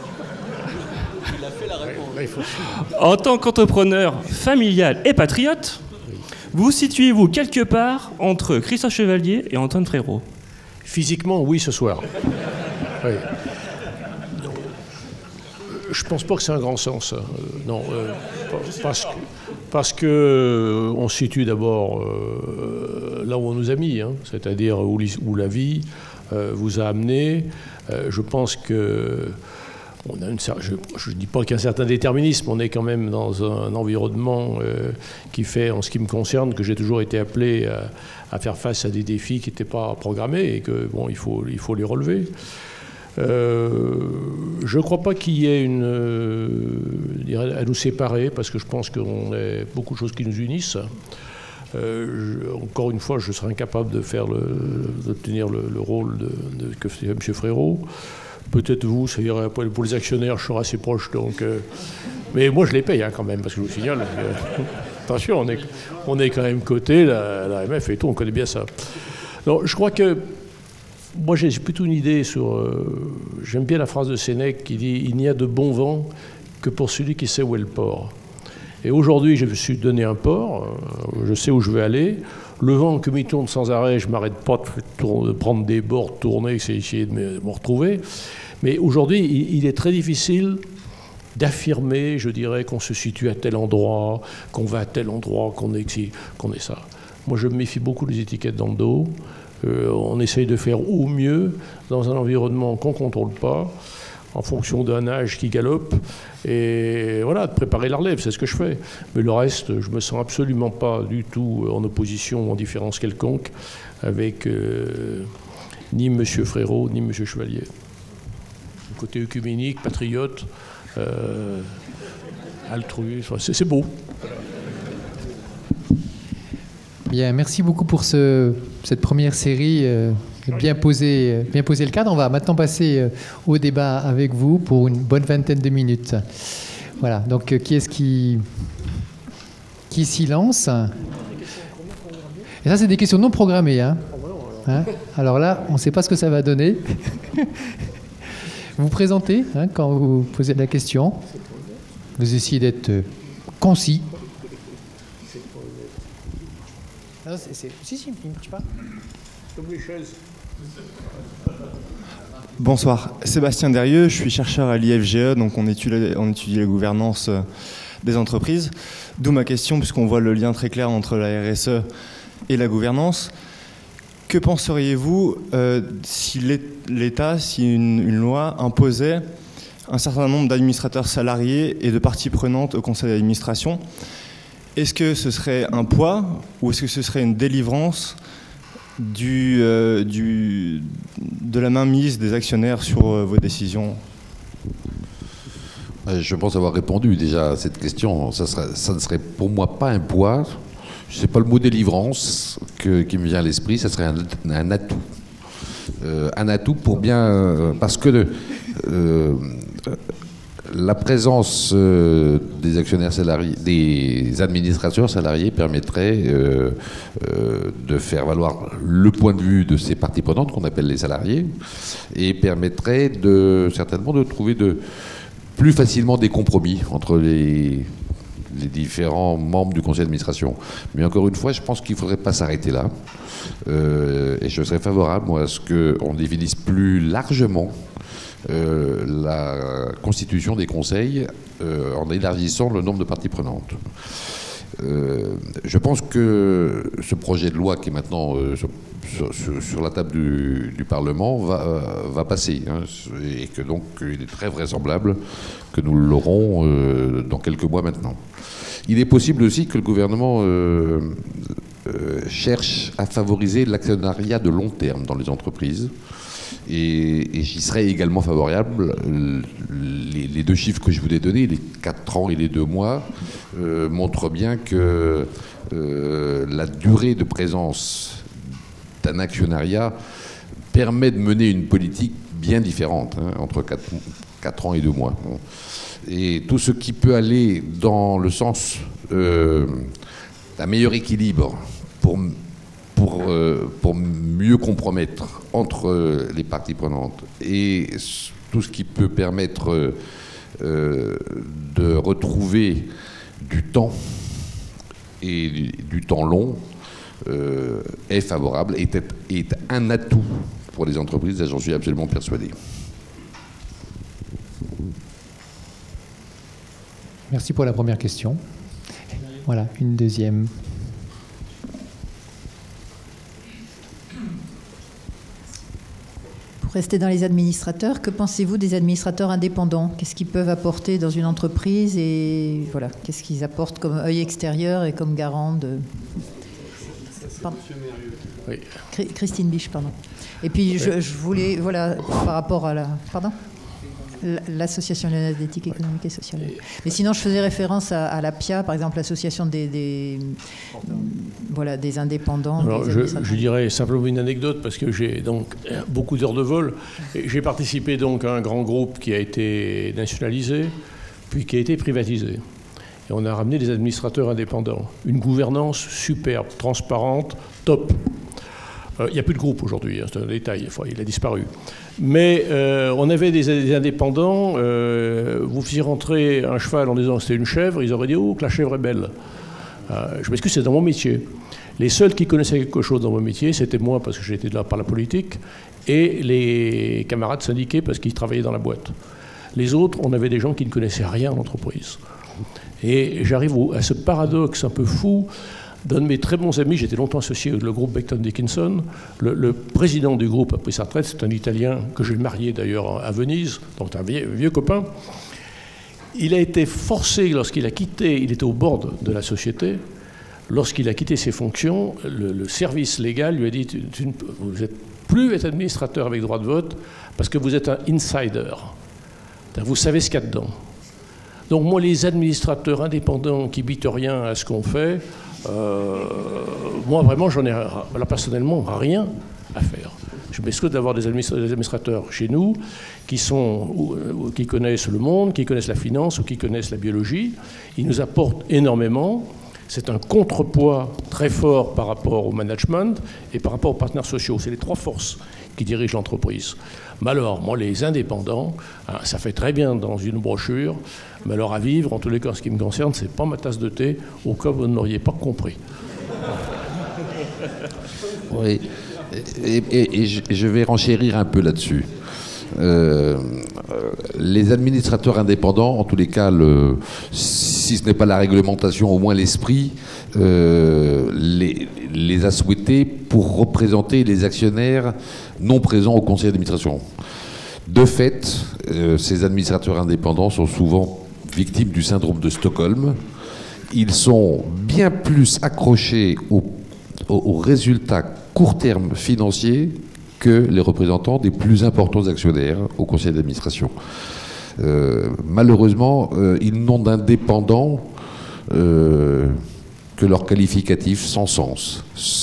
En tant qu'entrepreneur familial et patriote, vous situez-vous quelque part entre Christophe Chevalier et Antoine Frérot? Physiquement, oui, ce soir. Oui. Je ne pense pas que c'est un grand sens. Non, parce que on se situe d'abord là où on nous a mis, hein, c'est-à-dire où la vie vous a amené. Je pense que on a je ne dis pas qu'il y a un certain déterminisme, on est quand même dans un environnement qui fait, en ce qui me concerne, que j'ai toujours été appelé à faire face à des défis qui n'étaient pas programmés et que bon, il faut les relever. Je ne crois pas qu'il y ait à nous séparer, parce que je pense qu'on a beaucoup de choses qui nous unissent. Encore une fois, je serais incapable d'obtenir le rôle que fait M. Frérot. Peut-être vous, ça irait pour les actionnaires, je serai assez proche. Donc, mais moi, je les paye quand même, parce que je vous signale. Attention, on est quand même coté, la MF et tout, on connaît bien ça. Donc, je crois que moi, j'ai plutôt une idée sur... j'aime bien la phrase de Sénèque qui dit « Il n'y a de bon vent que pour celui qui sait où est le port ». Et aujourd'hui, je me suis donné un port, je sais où je vais aller. Le vent que m'y tourne sans arrêt, je ne m'arrête pas de prendre des bords, de tourner, essayer de me retrouver. Mais aujourd'hui, il est très difficile d'affirmer, je dirais, qu'on se situe à tel endroit, qu'on va à tel endroit, qu'on est ça. Moi, je me méfie beaucoup des étiquettes dans le dos. On essaye de faire au mieux dans un environnement qu'on ne contrôle pas, en fonction d'un âge qui galope, et voilà, de préparer la relève, c'est ce que je fais. Mais le reste, je ne me sens absolument pas du tout en opposition ou en différence quelconque avec ni M. Frérot, ni M. Chevalier. Le côté œcuménique, patriote, altruiste, c'est beau. Bien, merci beaucoup pour cette première série. Bien poser le cadre. On va maintenant passer au débat avec vous pour une bonne vingtaine de minutes. Voilà, donc qui est-ce qui s'y lance? Et ça, c'est des questions non programmées. Hein. Alors là, on ne sait pas ce que ça va donner. Vous vous présentez quand vous posez la question. Vous essayez d'être concis. Non, si, il ne marche pas. Comme les chaises. Bonsoir, Sébastien Derieux, je suis chercheur à l'IFGE, donc on étudie la gouvernance des entreprises. D'où ma question, puisqu'on voit le lien très clair entre la RSE et la gouvernance. Que penseriez-vous si l'État, si une loi imposait un certain nombre d'administrateurs salariés et de parties prenantes au conseil d'administration? Est-ce que ce serait un poids ou est-ce que ce serait une délivrance de la mainmise des actionnaires sur vos décisions? Je pense avoir répondu déjà à cette question. Ça ne serait pour moi pas un poids. Je sais pas le mot délivrance qui me vient à l'esprit. Ça serait un atout. Un atout pour bien... parce que la présence des actionnaires salariés, des administrateurs salariés permettrait de faire valoir le point de vue de ces parties prenantes qu'on appelle les salariés et permettrait certainement de trouver plus facilement des compromis entre les différents membres du conseil d'administration. Mais encore une fois, je pense qu'il ne faudrait pas s'arrêter là. Et je serais favorable, moi, à ce qu'on définisse plus largement la constitution des conseils en élargissant le nombre de parties prenantes. Je pense que ce projet de loi qui est maintenant sur la table du Parlement va passer, et que donc il est très vraisemblable que nous l'aurons dans quelques mois maintenant. Il est possible aussi que le gouvernement cherche à favoriser l'actionnariat de long terme dans les entreprises. Et j'y serais également favorable. Les deux chiffres que je vous ai donnés, les 4 ans et les 2 mois, montrent bien que la durée de présence d'un actionnariat permet de mener une politique bien différente, entre 4 ans et 2 mois. Et tout ce qui peut aller dans le sens d'un meilleur équilibre pour mieux compromettre entre les parties prenantes et tout ce qui peut permettre de retrouver du temps et du temps long est favorable, est un atout pour les entreprises, j'en suis absolument persuadé. Merci pour la première question. Voilà, une deuxième. Pour rester dans les administrateurs, que pensez-vous des administrateurs indépendants? Qu'est-ce qu'ils peuvent apporter dans une entreprise et voilà, qu'est-ce qu'ils apportent comme œil extérieur et comme garant de... Oui. Christine Biche, pardon. Et puis je voulais, voilà, par rapport à la... Pardon ? L'Association lyonnaise d'éthique économique et sociale. Mais sinon, je faisais référence à la PIA, par exemple, l'association des indépendants. Alors, je dirais simplement une anecdote, parce que j'ai donc beaucoup d'heures de vol. J'ai participé donc à un grand groupe qui a été nationalisé, puis qui a été privatisé. Et on a ramené des administrateurs indépendants. Une gouvernance superbe, transparente, top. Il n'y a plus de groupe aujourd'hui, hein, c'est un détail, il a disparu. Mais on avait des indépendants, vous faisiez rentrer un cheval en disant que c'était une chèvre, ils auraient dit « Oh, que la chèvre est belle ». Je m'excuse, c'est dans mon métier. Les seuls qui connaissaient quelque chose dans mon métier, c'était moi, parce que j'étais là par la politique, et les camarades syndiqués, parce qu'ils travaillaient dans la boîte. Les autres, on avait des gens qui ne connaissaient rien en entreprise. Et j'arrive à ce paradoxe un peu fou d'un de mes très bons amis, j'étais longtemps associé avec le groupe Becton Dickinson. Le président du groupe a pris sa retraite, c'est un Italien que j'ai marié d'ailleurs à Venise, donc un vieux copain. Il a été forcé, lorsqu'il a quitté, il était au board de la société, lorsqu'il a quitté ses fonctions, le service légal lui a dit « Vous n'êtes plus être administrateur avec droit de vote parce que vous êtes un insider. Vous savez ce qu'il y a dedans. » Donc moi, les administrateurs indépendants qui bitent rien à ce qu'on fait, moi vraiment, j'en ai là, personnellement rien à faire. Je m'excuse d'avoir des administrateurs chez nous qui connaissent le monde, qui connaissent la finance ou qui connaissent la biologie. Ils nous apportent énormément. C'est un contrepoids très fort par rapport au management et par rapport aux partenaires sociaux. C'est les trois forces qui dirigent l'entreprise. Mais alors, moi, les indépendants, hein, ça fait très bien dans une brochure, mais alors à vivre, en tous les cas, en ce qui me concerne, c'est pas ma tasse de thé, au cas où vous n'auriez pas compris. Oui, et je vais renchérir un peu là-dessus. Les administrateurs indépendants, en tous les cas, si ce n'est pas la réglementation, au moins l'esprit, les a souhaités pour représenter les actionnaires non présents au conseil d'administration. De fait, ces administrateurs indépendants sont souvent victimes du syndrome de Stockholm. Ils sont bien plus accrochés aux résultats court terme financiers que les représentants des plus importants actionnaires au conseil d'administration. Malheureusement, ils n'ont d'indépendants que leur qualificatif sans sens.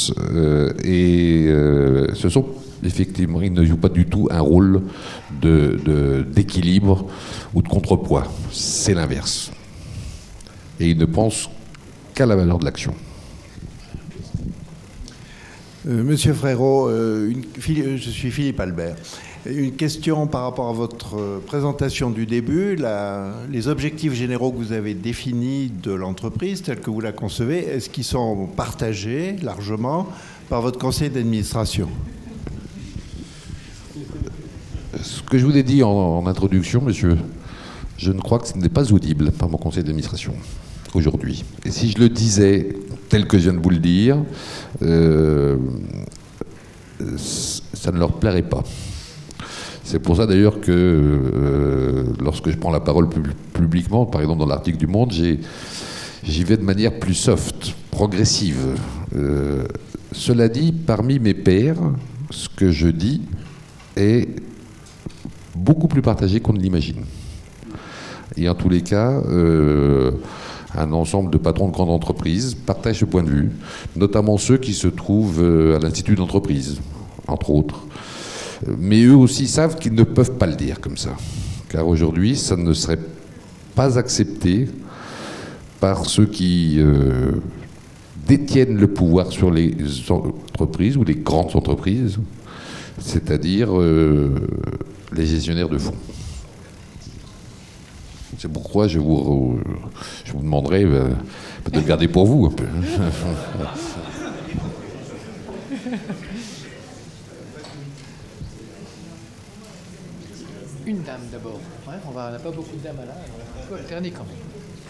Ce sont effectivement, ils ne jouent pas du tout un rôle d'équilibre ou de contrepoids. C'est l'inverse. Et ils ne pensent qu'à la valeur de l'action. Monsieur Frérot, je suis Philippe Albert. Une question par rapport à votre présentation du début. Les objectifs généraux que vous avez définis de l'entreprise, tels que vous la concevez, est-ce qu'ils sont partagés largement par votre conseil d'administration? Ce que je vous ai dit en introduction, monsieur, je ne crois que ce n'est pas audible par mon conseil d'administration aujourd'hui. Et si je le disais tel que je viens de vous le dire, ça ne leur plairait pas. C'est pour ça d'ailleurs que lorsque je prends la parole publiquement, par exemple dans l'article du Monde, j'y vais de manière plus soft, progressive. Cela dit, parmi mes pairs, ce que je dis est beaucoup plus partagé qu'on ne l'imagine. Et en tous les cas, un ensemble de patrons de grandes entreprises partagent ce point de vue, notamment ceux qui se trouvent à l'Institut d'entreprise, entre autres. Mais eux aussi savent qu'ils ne peuvent pas le dire comme ça. Car aujourd'hui, ça ne serait pas accepté par ceux qui détiennent le pouvoir sur les entreprises ou les grandes entreprises, c'est-à-dire les gestionnaires de fonds. C'est pourquoi je vous demanderai de le garder pour vous un peu. Une dame d'abord. Ouais, on n'a pas beaucoup de dames là, il faut alterner quand même.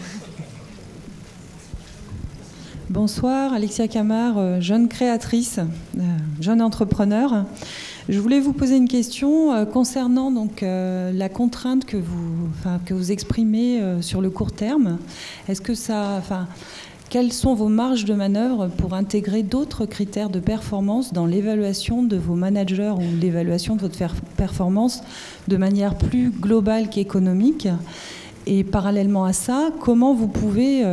Bonsoir, Alexia Camard, jeune créatrice, jeune entrepreneur. Je voulais vous poser une question concernant donc, la contrainte que vous exprimez sur le court terme. Est-ce que quelles sont vos marges de manœuvre pour intégrer d'autres critères de performance dans l'évaluation de vos managers ou l'évaluation de votre performance de manière plus globale qu'économique? Et parallèlement à ça, comment vous pouvez,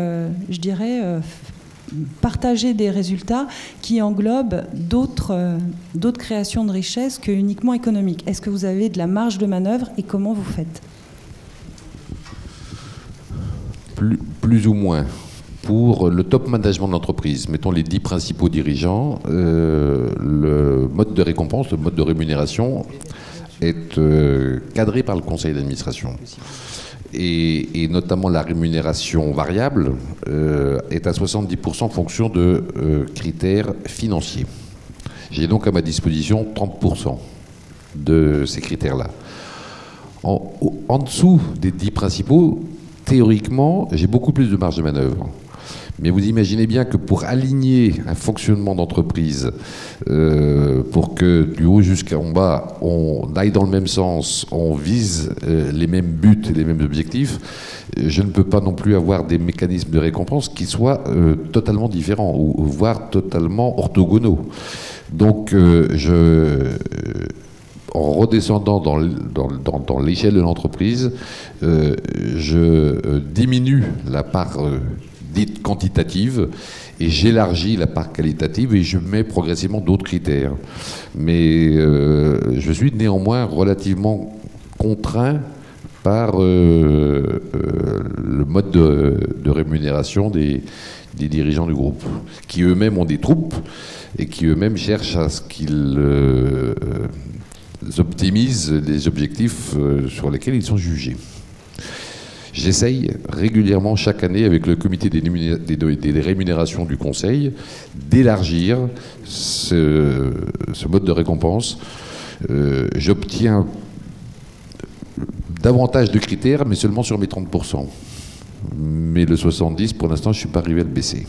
partager des résultats qui englobent d'autres créations de richesse que uniquement économiques? Est-ce que vous avez de la marge de manœuvre et comment vous faites? Plus ou moins. pour le top management de l'entreprise, mettons les 10 principaux dirigeants, le mode de récompense, le mode de rémunération est cadré par le conseil d'administration. Et notamment la rémunération variable est à 70% en fonction de critères financiers. J'ai donc à ma disposition 30% de ces critères-là. En dessous des 10 principaux, théoriquement, j'ai beaucoup plus de marge de manœuvre. Mais vous imaginez bien que pour aligner un fonctionnement d'entreprise, pour que du haut jusqu'en bas, on aille dans le même sens, on vise les mêmes buts et les mêmes objectifs, je ne peux pas non plus avoir des mécanismes de récompense qui soient totalement différents, ou voire totalement orthogonaux. Donc, en redescendant dans l'échelle de l'entreprise, je diminue la part dite quantitative et j'élargis la part qualitative et je mets progressivement d'autres critères. Mais je suis néanmoins relativement contraint par le mode de rémunération des dirigeants du groupe, qui eux-mêmes ont des troupes et qui eux-mêmes cherchent à ce qu'ils optimisent les objectifs sur lesquels ils sont jugés. J'essaye régulièrement chaque année avec le comité des rémunérations du conseil d'élargir ce mode de récompense. J'obtiens davantage de critères, mais seulement sur mes 30%. Mais le 70%, pour l'instant, je ne suis pas arrivé à le baisser.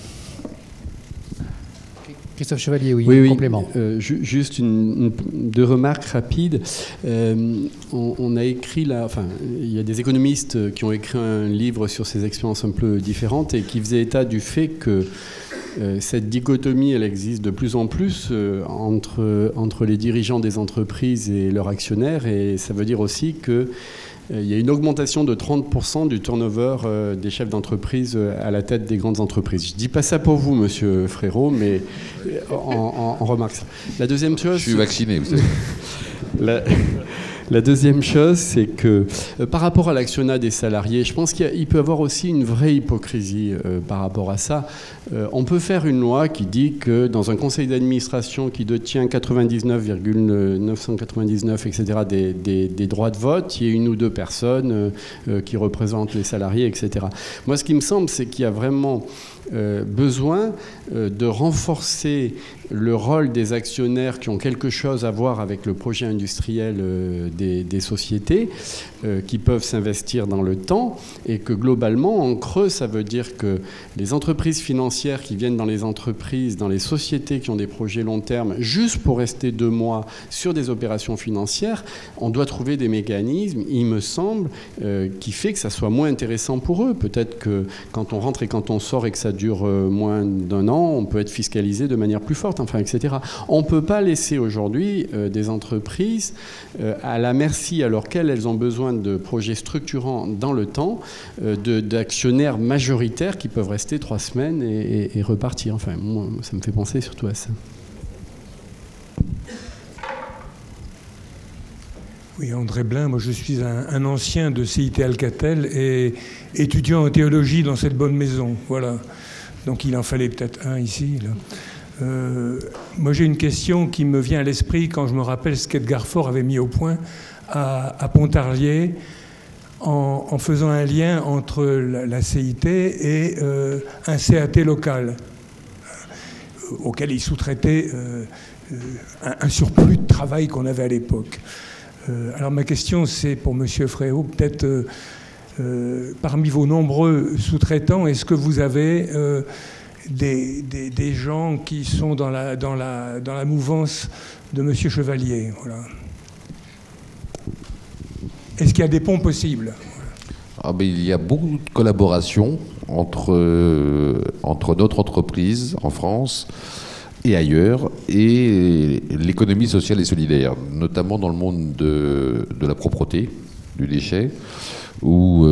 Christophe Chevalier, oui, complément. Juste deux remarques rapides. On a écrit là, enfin, il y a des économistes qui ont écrit un livre sur ces expériences un peu différentes et qui faisaient état du fait que cette dichotomie, elle existe de plus en plus entre les dirigeants des entreprises et leurs actionnaires, et ça veut dire aussi que il y a une augmentation de 30% du turnover des chefs d'entreprise à la tête des grandes entreprises. Je ne dis pas ça pour vous, monsieur Frérot, mais en remarque ça. La deuxième chose... Je suis vacciné, vous savez. La deuxième chose, c'est que par rapport à l'actionnat des salariés, je pense qu'il peut y avoir aussi une vraie hypocrisie par rapport à ça. On peut faire une loi qui dit que dans un conseil d'administration qui détient 99,999, etc., des droits de vote, il y a une ou deux personnes qui représentent les salariés, etc. Moi, ce qui me semble, c'est qu'il y a vraiment besoin de renforcer le rôle des actionnaires qui ont quelque chose à voir avec le projet industriel des sociétés, qui peuvent s'investir dans le temps, et que globalement, en creux, ça veut dire que les entreprises financières qui viennent dans les entreprises, dans les sociétés qui ont des projets long terme, juste pour rester 2 mois sur des opérations financières, on doit trouver des mécanismes, il me semble, qui fait que ça soit moins intéressant pour eux. Peut-être que quand on rentre et quand on sort et que ça dure moins d'1 an, on peut être fiscalisé de manière plus forte, enfin, etc. On ne peut pas laisser aujourd'hui des entreprises à la merci, alors qu'elles ont besoin de projets structurants dans le temps, d'actionnaires majoritaires qui peuvent rester 3 semaines et repartir. Enfin, moi, ça me fait penser surtout à ça. Oui, André Blin, moi je suis un ancien de CIT Alcatel et étudiant en théologie dans cette bonne maison. Voilà. Donc il en fallait peut-être un ici, là. Moi j'ai une question qui me vient à l'esprit quand je me rappelle ce qu'Edgar Faure avait mis au point à Pontarlier en faisant un lien entre la CIT et un CAT local auquel il sous-traitait un surplus de travail qu'on avait à l'époque. Alors ma question c'est pour Monsieur Frérot, peut-être parmi vos nombreux sous-traitants, est-ce que vous avez des gens qui sont dans la mouvance de Monsieur Chevalier, voilà. Est-ce qu'il y a des ponts possibles? Il y a beaucoup de collaboration entre notre entreprise en France et ailleurs, et l'économie sociale et solidaire, notamment dans le monde de la propreté, du déchet, où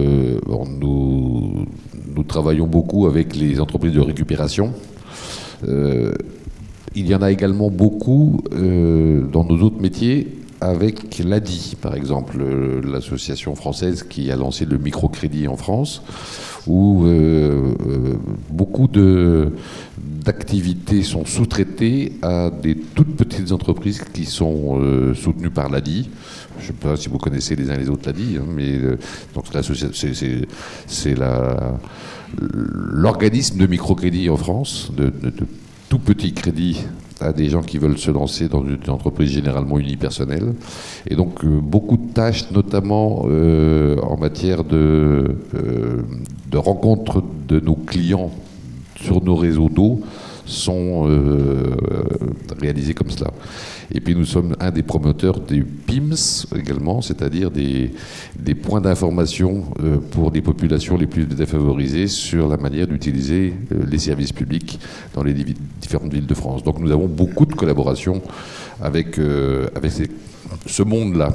nous travaillons beaucoup avec les entreprises de récupération. Il y en a également beaucoup dans nos autres métiers avec l'ADI, par exemple, l'association française qui a lancé le microcrédit en France, où beaucoup d'activités sont sous-traitées à des toutes petites entreprises qui sont soutenues par l'ADI. Je ne sais pas si vous connaissez les uns les autres l'ADI, mais donc c'est l'organisme de microcrédit en France, de tout petits crédits à des gens qui veulent se lancer dans une entreprise généralement unipersonnelle. Et donc beaucoup de tâches, notamment en matière de rencontre de nos clients sur nos réseaux d'eau, sont réalisées comme cela. Et puis nous sommes un des promoteurs des PIMS également, c'est-à-dire des points d'information pour les populations les plus défavorisées sur la manière d'utiliser les services publics dans les différentes villes de France. Donc nous avons beaucoup de collaborations avec ce monde-là.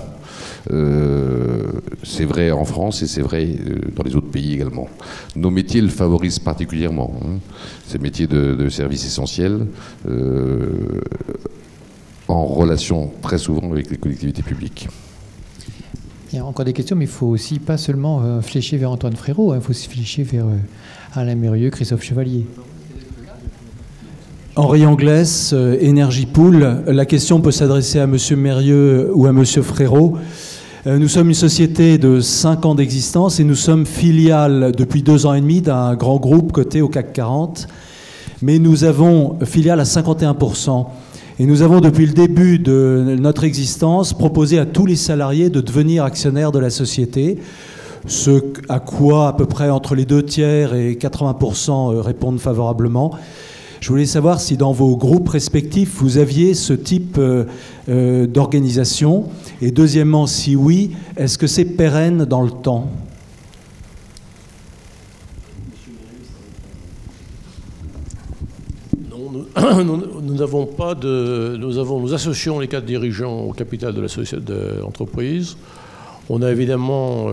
C'est vrai en France et c'est vrai dans les autres pays également. Nos métiers le favorisent particulièrement. Ces métiers de services essentiels en relation très souvent avec les collectivités publiques. Il y a encore des questions, mais il faut aussi pas seulement flécher vers Antoine Frérot, il faut aussi flécher vers Alain Murieux, Christophe Chevalier. Henri Anglès, Énergie Pool. La question peut s'adresser à M. Mérieux ou à M. Frérot. Nous sommes une société de 5 ans d'existence et nous sommes filiale depuis 2 ans et demi d'un grand groupe coté au CAC 40. Mais nous avons filiale à 51%. Et nous avons, depuis le début de notre existence, proposé à tous les salariés de devenir actionnaires de la société, ce à quoi à peu près entre les 2/3 et 80% répondent favorablement. Je voulais savoir si dans vos groupes respectifs, vous aviez ce type d'organisation. Et deuxièmement, si oui, est-ce que c'est pérenne dans le temps ? Nous n'avons pas de. Nous associons les 4 dirigeants au capital de la société d'entreprise. On a évidemment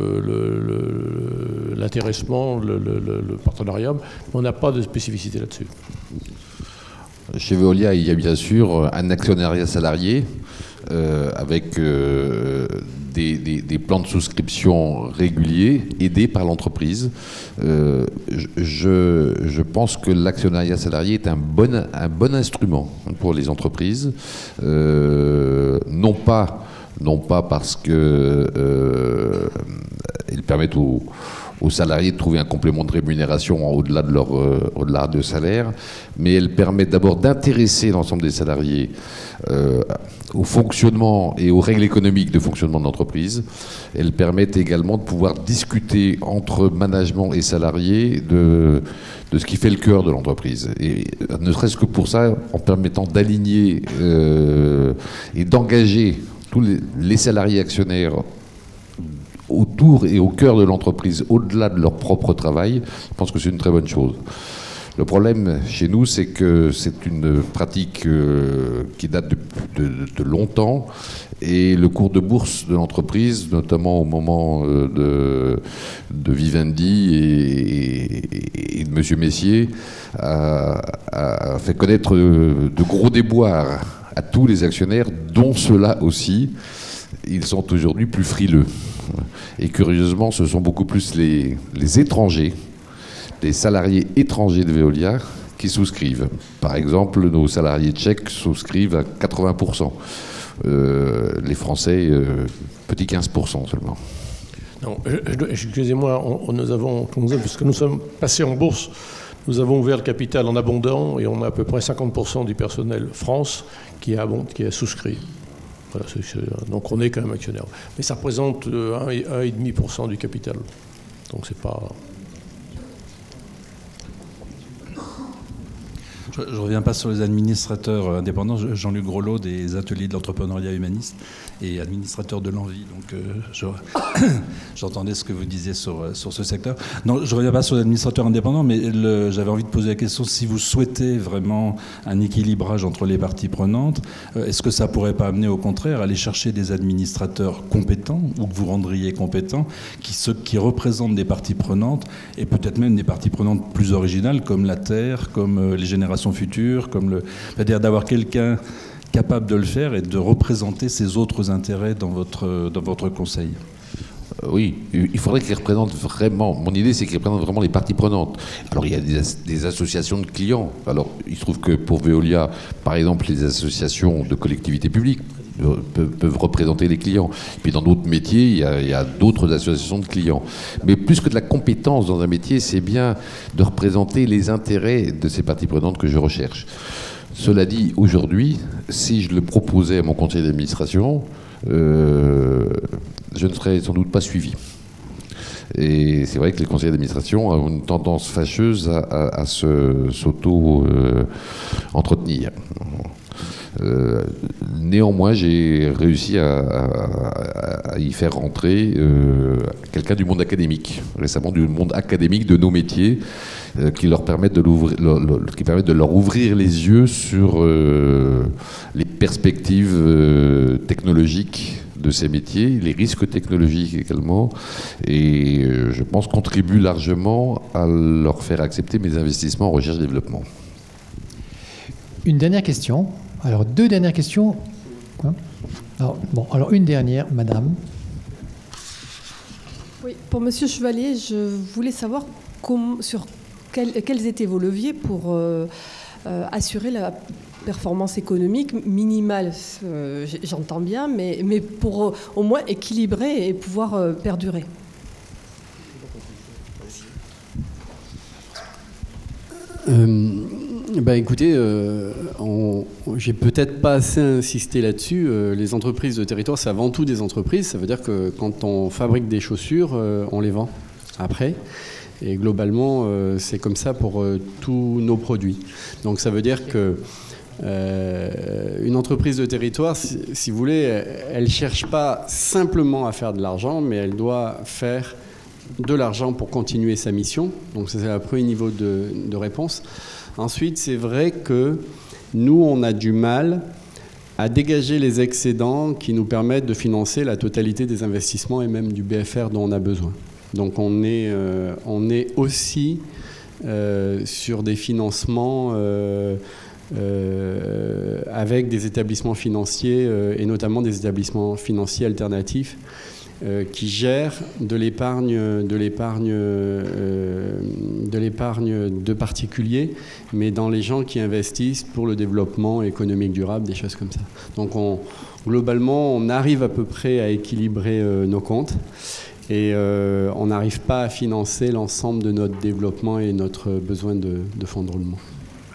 l'intéressement, le partenariat, mais on n'a pas de spécificité là-dessus. Chez Veolia, il y a bien sûr un actionnariat salarié avec des plans de souscription réguliers aidés par l'entreprise. Je pense que l'actionnariat salarié est un bon instrument pour les entreprises, non pas parce que ils permettent aux salariés de trouver un complément de rémunération au-delà de salaire, mais elles permettent d'abord d'intéresser l'ensemble des salariés au fonctionnement et aux règles économiques de fonctionnement de l'entreprise. Elles permettent également de pouvoir discuter entre management et salariés de ce qui fait le cœur de l'entreprise. Et ne serait-ce que pour ça, en permettant d'aligner et d'engager tous les salariés actionnaires autour et au cœur de l'entreprise, au-delà de leur propre travail, je pense que c'est une très bonne chose. Le problème chez nous, c'est que c'est une pratique qui date de longtemps, et le cours de bourse de l'entreprise, notamment au moment de Vivendi et de M. Messier, a fait connaître de gros déboires à tous les actionnaires, dont ceux-là aussi. Ils sont aujourd'hui plus frileux. Et curieusement, ce sont beaucoup plus les étrangers, les salariés étrangers de Veolia qui souscrivent. Par exemple, nos salariés tchèques souscrivent à 80%. Les Français, petit 15% seulement. Non, excusez-moi, puisque nous sommes passés en bourse, nous avons ouvert le capital en abondant et on a à peu près 50% du personnel France qui a souscrit. Voilà, donc on est quand même actionnaire. Mais ça représente 1,5% du capital. Donc c'est pas... Je ne reviens pas sur les administrateurs indépendants. Jean-Luc Grolot des ateliers de l'entrepreneuriat humaniste et administrateur de l'envie. Donc j'entendais ce que vous disiez sur ce secteur. Non, je ne reviens pas sur les administrateurs indépendants, mais j'avais envie de poser la question, si vous souhaitez vraiment un équilibrage entre les parties prenantes, est-ce que ça ne pourrait pas amener au contraire à aller chercher des administrateurs compétents, ou que vous rendriez compétents, qui représentent des parties prenantes, et peut-être même des parties prenantes plus originales, comme la Terre, comme les générations futures, c'est-à-dire d'avoir quelqu'un capable de le faire et de représenter ces autres intérêts dans votre conseil? Oui, il faudrait qu'ils représentent vraiment. Mon idée, c'est qu'ils représentent vraiment les parties prenantes. Alors, il y a des associations de clients. Alors, il se trouve que pour Veolia, par exemple, les associations de collectivités publiques peuvent représenter les clients. Puis dans d'autres métiers, il y a d'autres associations de clients. Mais plus que de la compétence dans un métier, c'est bien de représenter les intérêts de ces parties prenantes que je recherche. Cela dit, aujourd'hui, si je le proposais à mon conseil d'administration, je ne serais sans doute pas suivi. Et c'est vrai que les conseils d'administration ont une tendance fâcheuse à s'auto-entretenir. Néanmoins, j'ai réussi à y faire rentrer quelqu'un du monde académique, récemment du monde académique de nos métiers, qui leur permettent de leur ouvrir les yeux sur les perspectives technologiques de ces métiers, les risques technologiques également, et je pense contribue largement à leur faire accepter mes investissements en recherche et développement. Une dernière question. Alors, deux dernières questions. Alors une dernière, madame. Oui, pour Monsieur Chevalier, je voulais savoir quels étaient vos leviers pour assurer la performance économique minimale, j'entends bien, mais pour au moins équilibrer et pouvoir perdurer. Écoutez, j'ai peut-être pas assez insisté là-dessus. Les entreprises de territoire, c'est avant tout des entreprises. Ça veut dire que quand on fabrique des chaussures, on les vend après. Et globalement, c'est comme ça pour tous nos produits. Donc ça veut dire que une entreprise de territoire, si vous voulez, elle ne cherche pas simplement à faire de l'argent, mais elle doit faire de l'argent pour continuer sa mission. Donc ça, c'est le premier niveau de réponse. Ensuite, c'est vrai que nous, on a du mal à dégager les excédents qui nous permettent de financer la totalité des investissements et même du BFR dont on a besoin. Donc on est aussi sur des financements avec des établissements financiers et notamment des établissements financiers alternatifs qui gèrent de l'épargne de particuliers, mais dans les gens qui investissent pour le développement économique durable, des choses comme ça. Donc globalement, on arrive à peu près à équilibrer nos comptes et on n'arrive pas à financer l'ensemble de notre développement et notre besoin de fonds de roulement.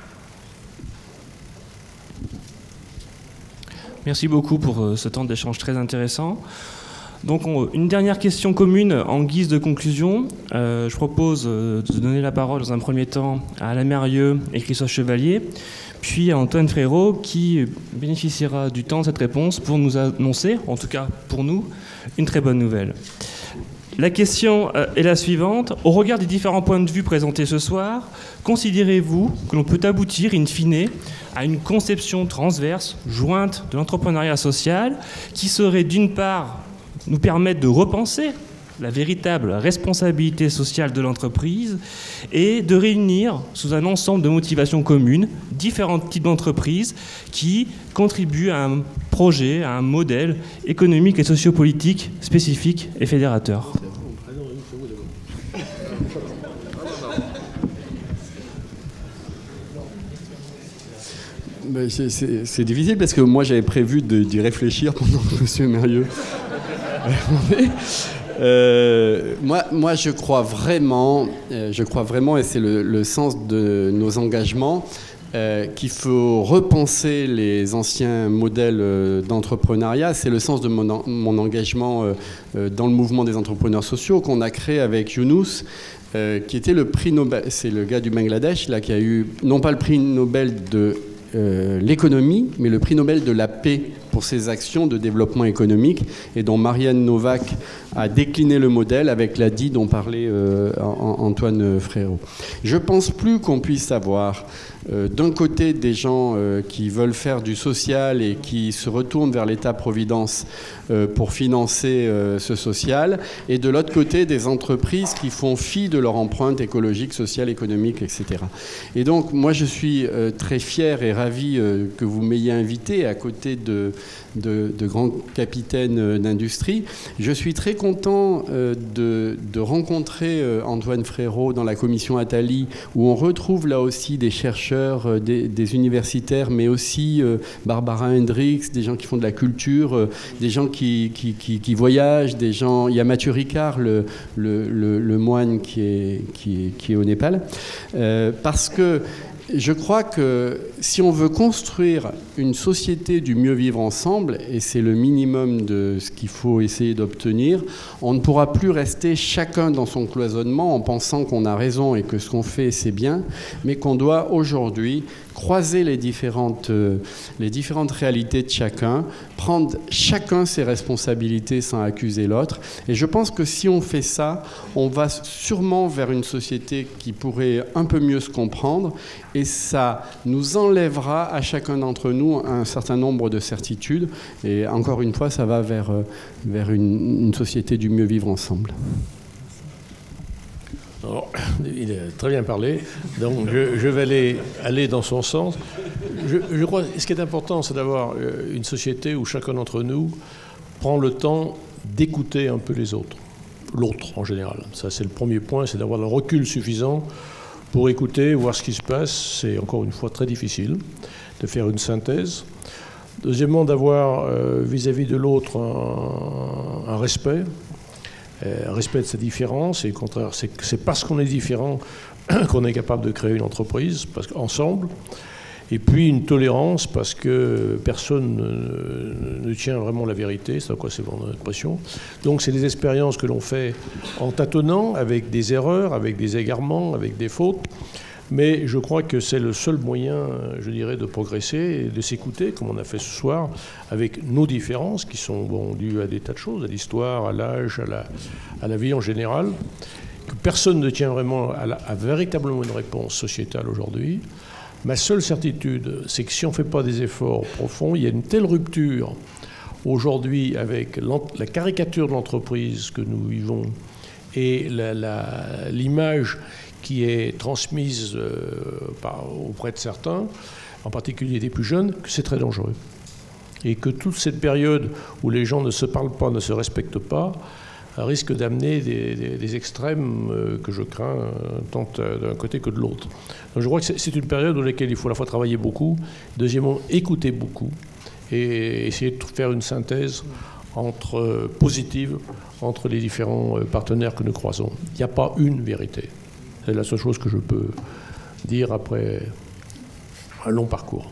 Merci beaucoup pour ce temps d'échange très intéressant. Donc une dernière question commune en guise de conclusion. Je propose de donner la parole dans un premier temps à Alain Mérieux et Christophe Chevalier, puis à Antoine Frérot qui bénéficiera du temps de cette réponse pour nous annoncer, en tout cas pour nous, une très bonne nouvelle. La question est la suivante. Au regard des différents points de vue présentés ce soir, considérez-vous que l'on peut aboutir in fine à une conception transverse, jointe de l'entrepreneuriat social qui serait d'une part nous permettre de repenser la véritable responsabilité sociale de l'entreprise et de réunir sous un ensemble de motivations communes différents types d'entreprises qui contribuent à un projet, à un modèle économique et sociopolitique spécifique et fédérateur. C'est difficile parce que moi j'avais prévu d'y réfléchir pendant que M. Mérieux moi je crois vraiment, et c'est le sens de nos engagements, qu'il faut repenser les anciens modèles d'entrepreneuriat. C'est le sens de mon engagement dans le mouvement des entrepreneurs sociaux qu'on a créé avec Younous, qui était le prix Nobel. C'est le gars du Bangladesh là, qui a eu non pas le prix Nobel de l'économie, mais le prix Nobel de la paix pour ces actions de développement économique et dont Marianne Novak a décliné le modèle avec l'ADI dont parlait Antoine Frérot. Je ne pense plus qu'on puisse avoir d'un côté des gens qui veulent faire du social et qui se retournent vers l'État-providence pour financer ce social, et de l'autre côté des entreprises qui font fi de leur empreinte écologique, sociale, économique, etc. Et donc moi je suis très fier et ravi que vous m'ayez invité à côté de grands capitaines d'industrie. Je suis très content de rencontrer Antoine Frérot dans la commission Attali, où on retrouve là aussi des chercheurs, des universitaires, mais aussi Barbara Hendricks, des gens qui font de la culture, des gens qui voyagent, des gens... Il y a Mathieu Ricard, le moine qui est au Népal. Parce que je crois que si on veut construire une société du mieux vivre ensemble, et c'est le minimum de ce qu'il faut essayer d'obtenir, on ne pourra plus rester chacun dans son cloisonnement en pensant qu'on a raison et que ce qu'on fait c'est bien, mais qu'on doit aujourd'hui croiser les différentes réalités de chacun, prendre chacun ses responsabilités sans accuser l'autre. Et je pense que si on fait ça, on va sûrement vers une société qui pourrait un peu mieux se comprendre, et ça nous enlèvera à chacun d'entre nous un certain nombre de certitudes. Et encore une fois, ça va vers une société du mieux vivre ensemble. Alors, il a très bien parlé, donc je vais aller dans son sens. Je crois que ce qui est important, c'est d'avoir une société où chacun d'entre nous prend le temps d'écouter un peu les autres, l'autre en général. Ça, c'est le premier point, c'est d'avoir le recul suffisant pour écouter, voir ce qui se passe. C'est encore une fois très difficile de faire une synthèse. Deuxièmement, d'avoir vis-à-vis de l'autre un respect. Respect de sa différence, et au contraire, c'est parce qu'on est différent qu'on est capable de créer une entreprise, parce qu'ensemble, et puis une tolérance, parce que personne ne tient vraiment la vérité, c'est quoi, c'est mon impression. Donc c'est des expériences que l'on fait en tâtonnant, avec des erreurs, avec des égarements, avec des fautes. Mais je crois que c'est le seul moyen, je dirais, de progresser et de s'écouter, comme on a fait ce soir, avec nos différences qui sont dues à des tas de choses, à l'histoire, à l'âge, à la vie en général, que personne ne tient vraiment à véritablement une réponse sociétale aujourd'hui. Ma seule certitude, c'est que si on ne fait pas des efforts profonds, il y a une telle rupture aujourd'hui avec la caricature de l'entreprise que nous vivons et l'image qui est transmise auprès de certains, en particulier des plus jeunes, que c'est très dangereux. Et que toute cette période où les gens ne se parlent pas, ne se respectent pas, risque d'amener des extrêmes que je crains, tant d'un côté que de l'autre. Donc je crois que c'est une période dans laquelle il faut à la fois travailler beaucoup, deuxièmement écouter beaucoup, et essayer de faire une synthèse positive entre les différents partenaires que nous croisons. Il n'y a pas une vérité. C'est la seule chose que je peux dire après un long parcours.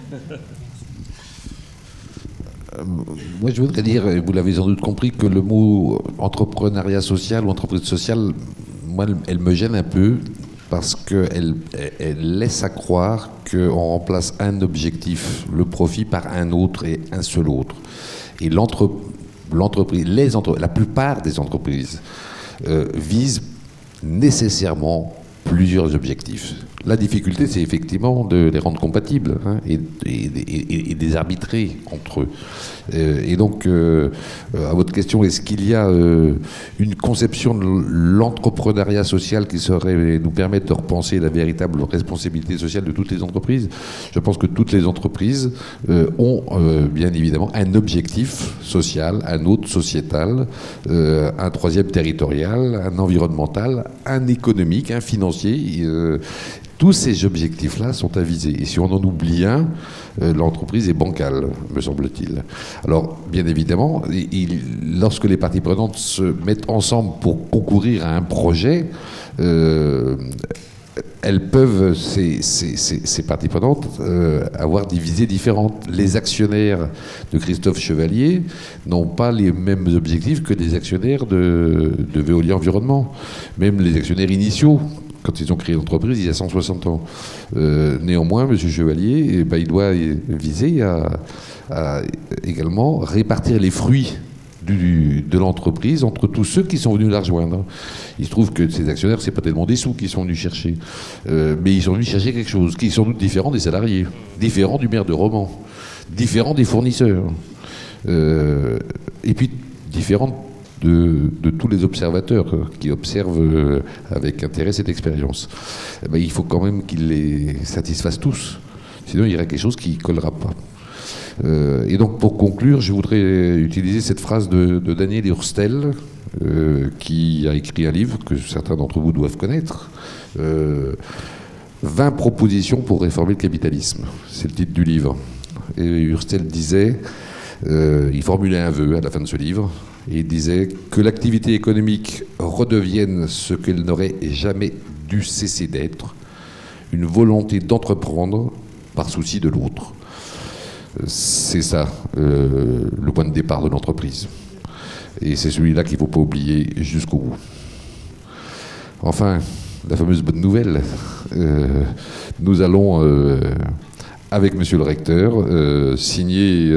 Moi, je voudrais dire, et vous l'avez sans doute compris, que le mot entrepreneuriat social ou entreprise sociale, moi, elle me gêne un peu parce qu'elle laisse à croire qu'on remplace un objectif, le profit, par un autre et un seul autre. Et la plupart des entreprises visent nécessairement plusieurs objectifs. La difficulté, c'est effectivement de les rendre compatibles et de les arbitrer entre eux. Et donc, à votre question, est-ce qu'il y a une conception de l'entrepreneuriat social qui saurait nous permettre de repenser la véritable responsabilité sociale de toutes les entreprises? Je pense que toutes les entreprises ont bien évidemment un objectif social, un autre sociétal, un troisième territorial, un environnemental, un économique, un financier. Tous ces objectifs-là sont avisés. Et si on en oublie un, l'entreprise est bancale, me semble-t-il. Alors, bien évidemment, lorsque les parties prenantes se mettent ensemble pour concourir à un projet, elles peuvent, ces parties prenantes, avoir des visées différentes. Les actionnaires de Christophe Chevalier n'ont pas les mêmes objectifs que les actionnaires de Veolia Environnement. Même les actionnaires initiaux quand ils ont créé l'entreprise, il y a 160 ans. Néanmoins, M. Chevalier, il doit viser à également répartir les fruits de l'entreprise entre tous ceux qui sont venus la rejoindre. Il se trouve que ces actionnaires, c'est pas tellement des sous qu'ils sont venus chercher, mais ils sont venus chercher quelque chose qui est sans doute différent des salariés, différent du maire de Romans, différent des fournisseurs, et puis différent de tous les observateurs qui observent avec intérêt cette expérience. Il faut quand même qu'ils les satisfassent tous, sinon il y aura quelque chose qui ne collera pas. Et donc, pour conclure, je voudrais utiliser cette phrase de Daniel Hurstel, qui a écrit un livre que certains d'entre vous doivent connaître, 20 propositions pour réformer le capitalisme. C'est le titre du livre. Et Hurstel disait, il formulait un vœu à la fin de ce livre, et il disait que l'activité économique redevienne ce qu'elle n'aurait jamais dû cesser d'être, une volonté d'entreprendre par souci de l'autre. C'est ça, le point de départ de l'entreprise. Et c'est celui-là qu'il ne faut pas oublier jusqu'au bout. Enfin, la fameuse bonne nouvelle, nous allons, avec Monsieur le Recteur, signer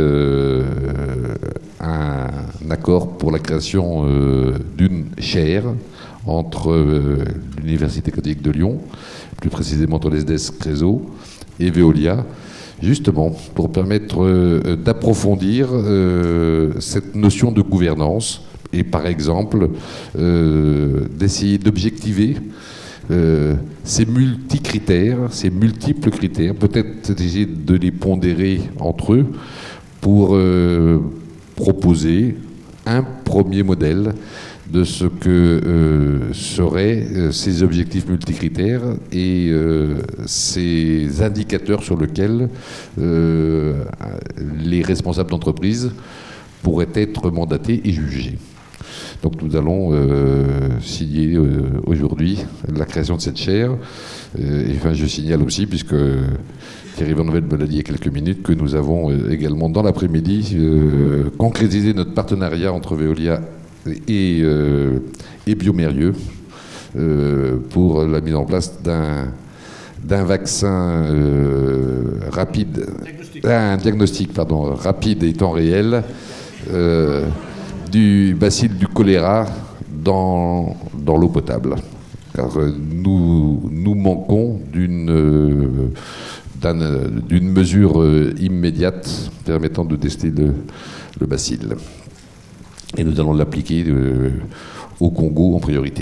un accord pour la création d'une chaire entre l'Université catholique de Lyon, plus précisément entre l'ESDES Créteil et Veolia, justement pour permettre d'approfondir cette notion de gouvernance et par exemple d'essayer d'objectiver ces multi-critères, ces multiples critères, peut-être d'essayer de les pondérer entre eux pour proposer un premier modèle de ce que seraient ces objectifs multicritères et ces indicateurs sur lesquels les responsables d'entreprise pourraient être mandatés et jugés. Donc nous allons signer aujourd'hui la création de cette chaire. Et enfin, je signale aussi, puisque Thierry Van Novel me l'a dit il y a quelques minutes, que nous avons également dans l'après-midi concrétisé notre partenariat entre Veolia et Biomérieux pour la mise en place d'un vaccin rapide, un diagnostic rapide et temps réel du bacille du choléra dans l'eau potable. Car nous manquons d'une mesure immédiate permettant de tester le bacille. Et nous allons l'appliquer au Congo en priorité.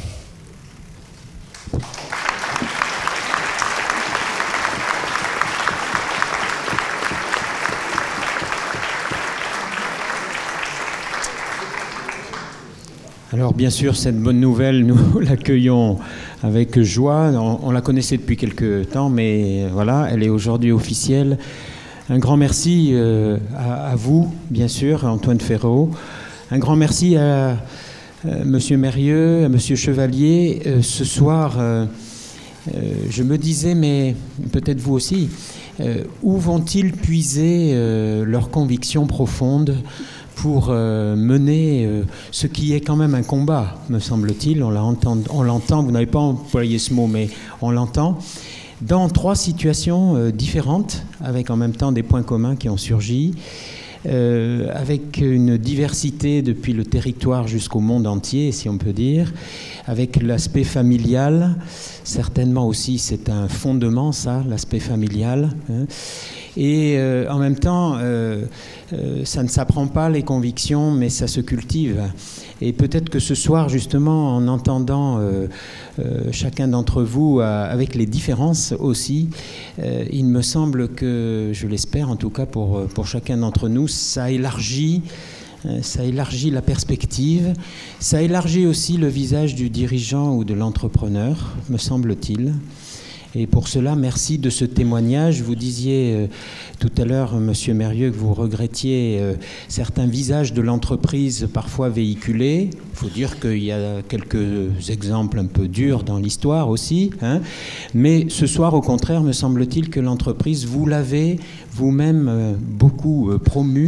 Alors bien sûr, cette bonne nouvelle, nous l'accueillons avec joie. On la connaissait depuis quelques temps, mais voilà, elle est aujourd'hui officielle. Un grand merci à vous, bien sûr, à Antoine Ferraud. Un grand merci à Monsieur Mérieux, à Monsieur Chevalier. Ce soir, je me disais, mais peut-être vous aussi, où vont-ils puiser leurs convictions profondes pour mener ce qui est quand même un combat, me semble-t-il. On l'entend, vous n'avez pas employé ce mot, mais on l'entend, dans 3 situations différentes, avec en même temps des points communs qui ont surgi, avec une diversité depuis le territoire jusqu'au monde entier, si on peut dire, avec l'aspect familial, certainement aussi c'est un fondement, ça, l'aspect familial, hein. Et en même temps, ça ne s'apprend pas les convictions, mais ça se cultive. Et peut-être que ce soir, justement, en entendant chacun d'entre vous, avec les différences aussi, il me semble que, je l'espère en tout cas pour chacun d'entre nous, ça élargit la perspective, ça élargit aussi le visage du dirigeant ou de l'entrepreneur, me semble-t-il. Et pour cela, merci de ce témoignage. Vous disiez tout à l'heure, Monsieur Mérieux, que vous regrettiez certains visages de l'entreprise parfois véhiculés. Il faut dire qu'il y a quelques exemples un peu durs dans l'histoire aussi, hein. Mais ce soir, au contraire, me semble-t-il que l'entreprise, vous l'avez vous-même beaucoup promu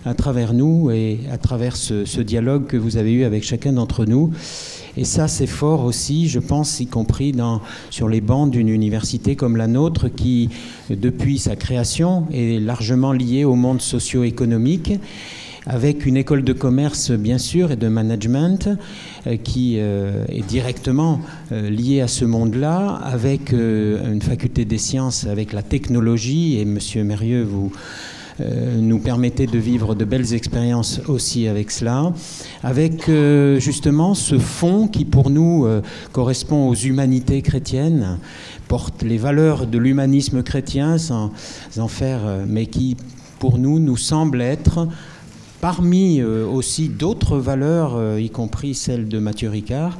à travers nous et à travers ce dialogue que vous avez eu avec chacun d'entre nous. Et ça, c'est fort aussi, je pense, y compris sur les bancs d'une université comme la nôtre qui, depuis sa création, est largement liée au monde socio-économique, avec une école de commerce, bien sûr, et de management qui est directement liée à ce monde-là, avec une faculté des sciences, avec la technologie, et Monsieur Mérieux, vous nous permettez de vivre de belles expériences aussi avec cela, avec justement ce fond qui pour nous correspond aux humanités chrétiennes, porte les valeurs de l'humanisme chrétien sans en faire, mais qui pour nous semble être parmi aussi d'autres valeurs, y compris celles de Mathieu Ricard,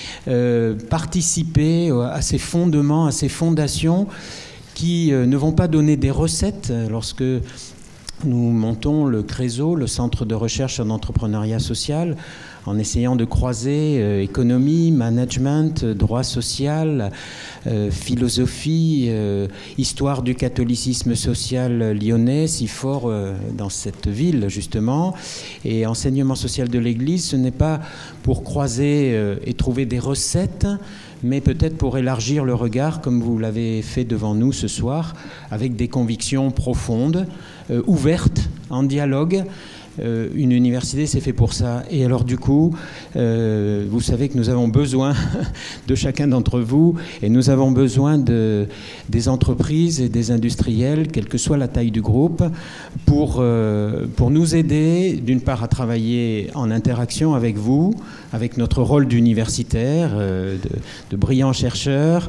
participer à ces fondements, à ces fondations qui ne vont pas donner des recettes lorsque nous montons le CRESO, le Centre de recherche en entrepreneuriat social, en essayant de croiser économie, management, droit social, philosophie, histoire du catholicisme social lyonnais, si fort dans cette ville justement, et enseignement social de l'Église. Ce n'est pas pour croiser et trouver des recettes, mais peut-être pour élargir le regard, comme vous l'avez fait devant nous ce soir, avec des convictions profondes, ouvertes, en dialogue. Une université, c'est fait pour ça. Et alors du coup, vous savez que nous avons besoin de chacun d'entre vous, et nous avons besoin des entreprises et des industriels, quelle que soit la taille du groupe, pour nous aider, d'une part, à travailler en interaction avec vous, avec notre rôle d'universitaire, de brillants chercheurs,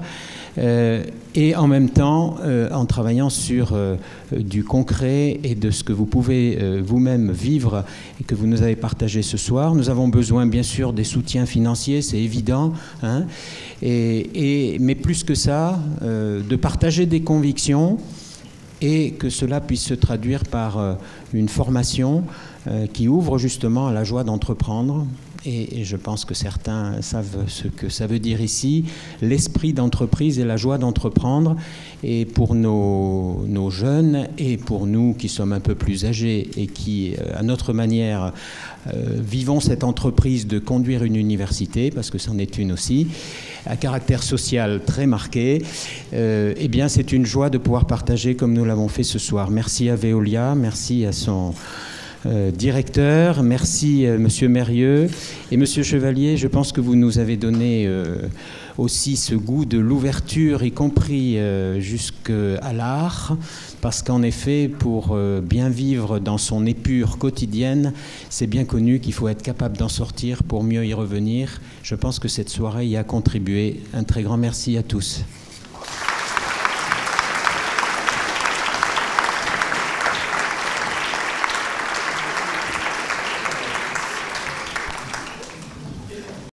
et en même temps en travaillant sur du concret et de ce que vous pouvez vous-même vivre et que vous nous avez partagé ce soir. Nous avons besoin bien sûr des soutiens financiers, c'est évident, hein, mais plus que ça, de partager des convictions et que cela puisse se traduire par une formation qui ouvre justement à la joie d'entreprendre. Et je pense que certains savent ce que ça veut dire ici, l'esprit d'entreprise et la joie d'entreprendre. Et pour nos jeunes et pour nous qui sommes un peu plus âgés et qui, à notre manière, vivons cette entreprise de conduire une université, parce que c'en est une aussi, à caractère social très marqué, eh bien c'est une joie de pouvoir partager comme nous l'avons fait ce soir. Merci à Veolia, merci à son directeur, merci Monsieur Mérieux et Monsieur Chevalier. Je pense que vous nous avez donné aussi ce goût de l'ouverture, y compris jusqu'à l'art, parce qu'en effet, pour bien vivre dans son épure quotidienne, c'est bien connu qu'il faut être capable d'en sortir pour mieux y revenir. Je pense que cette soirée y a contribué. Un très grand merci à tous.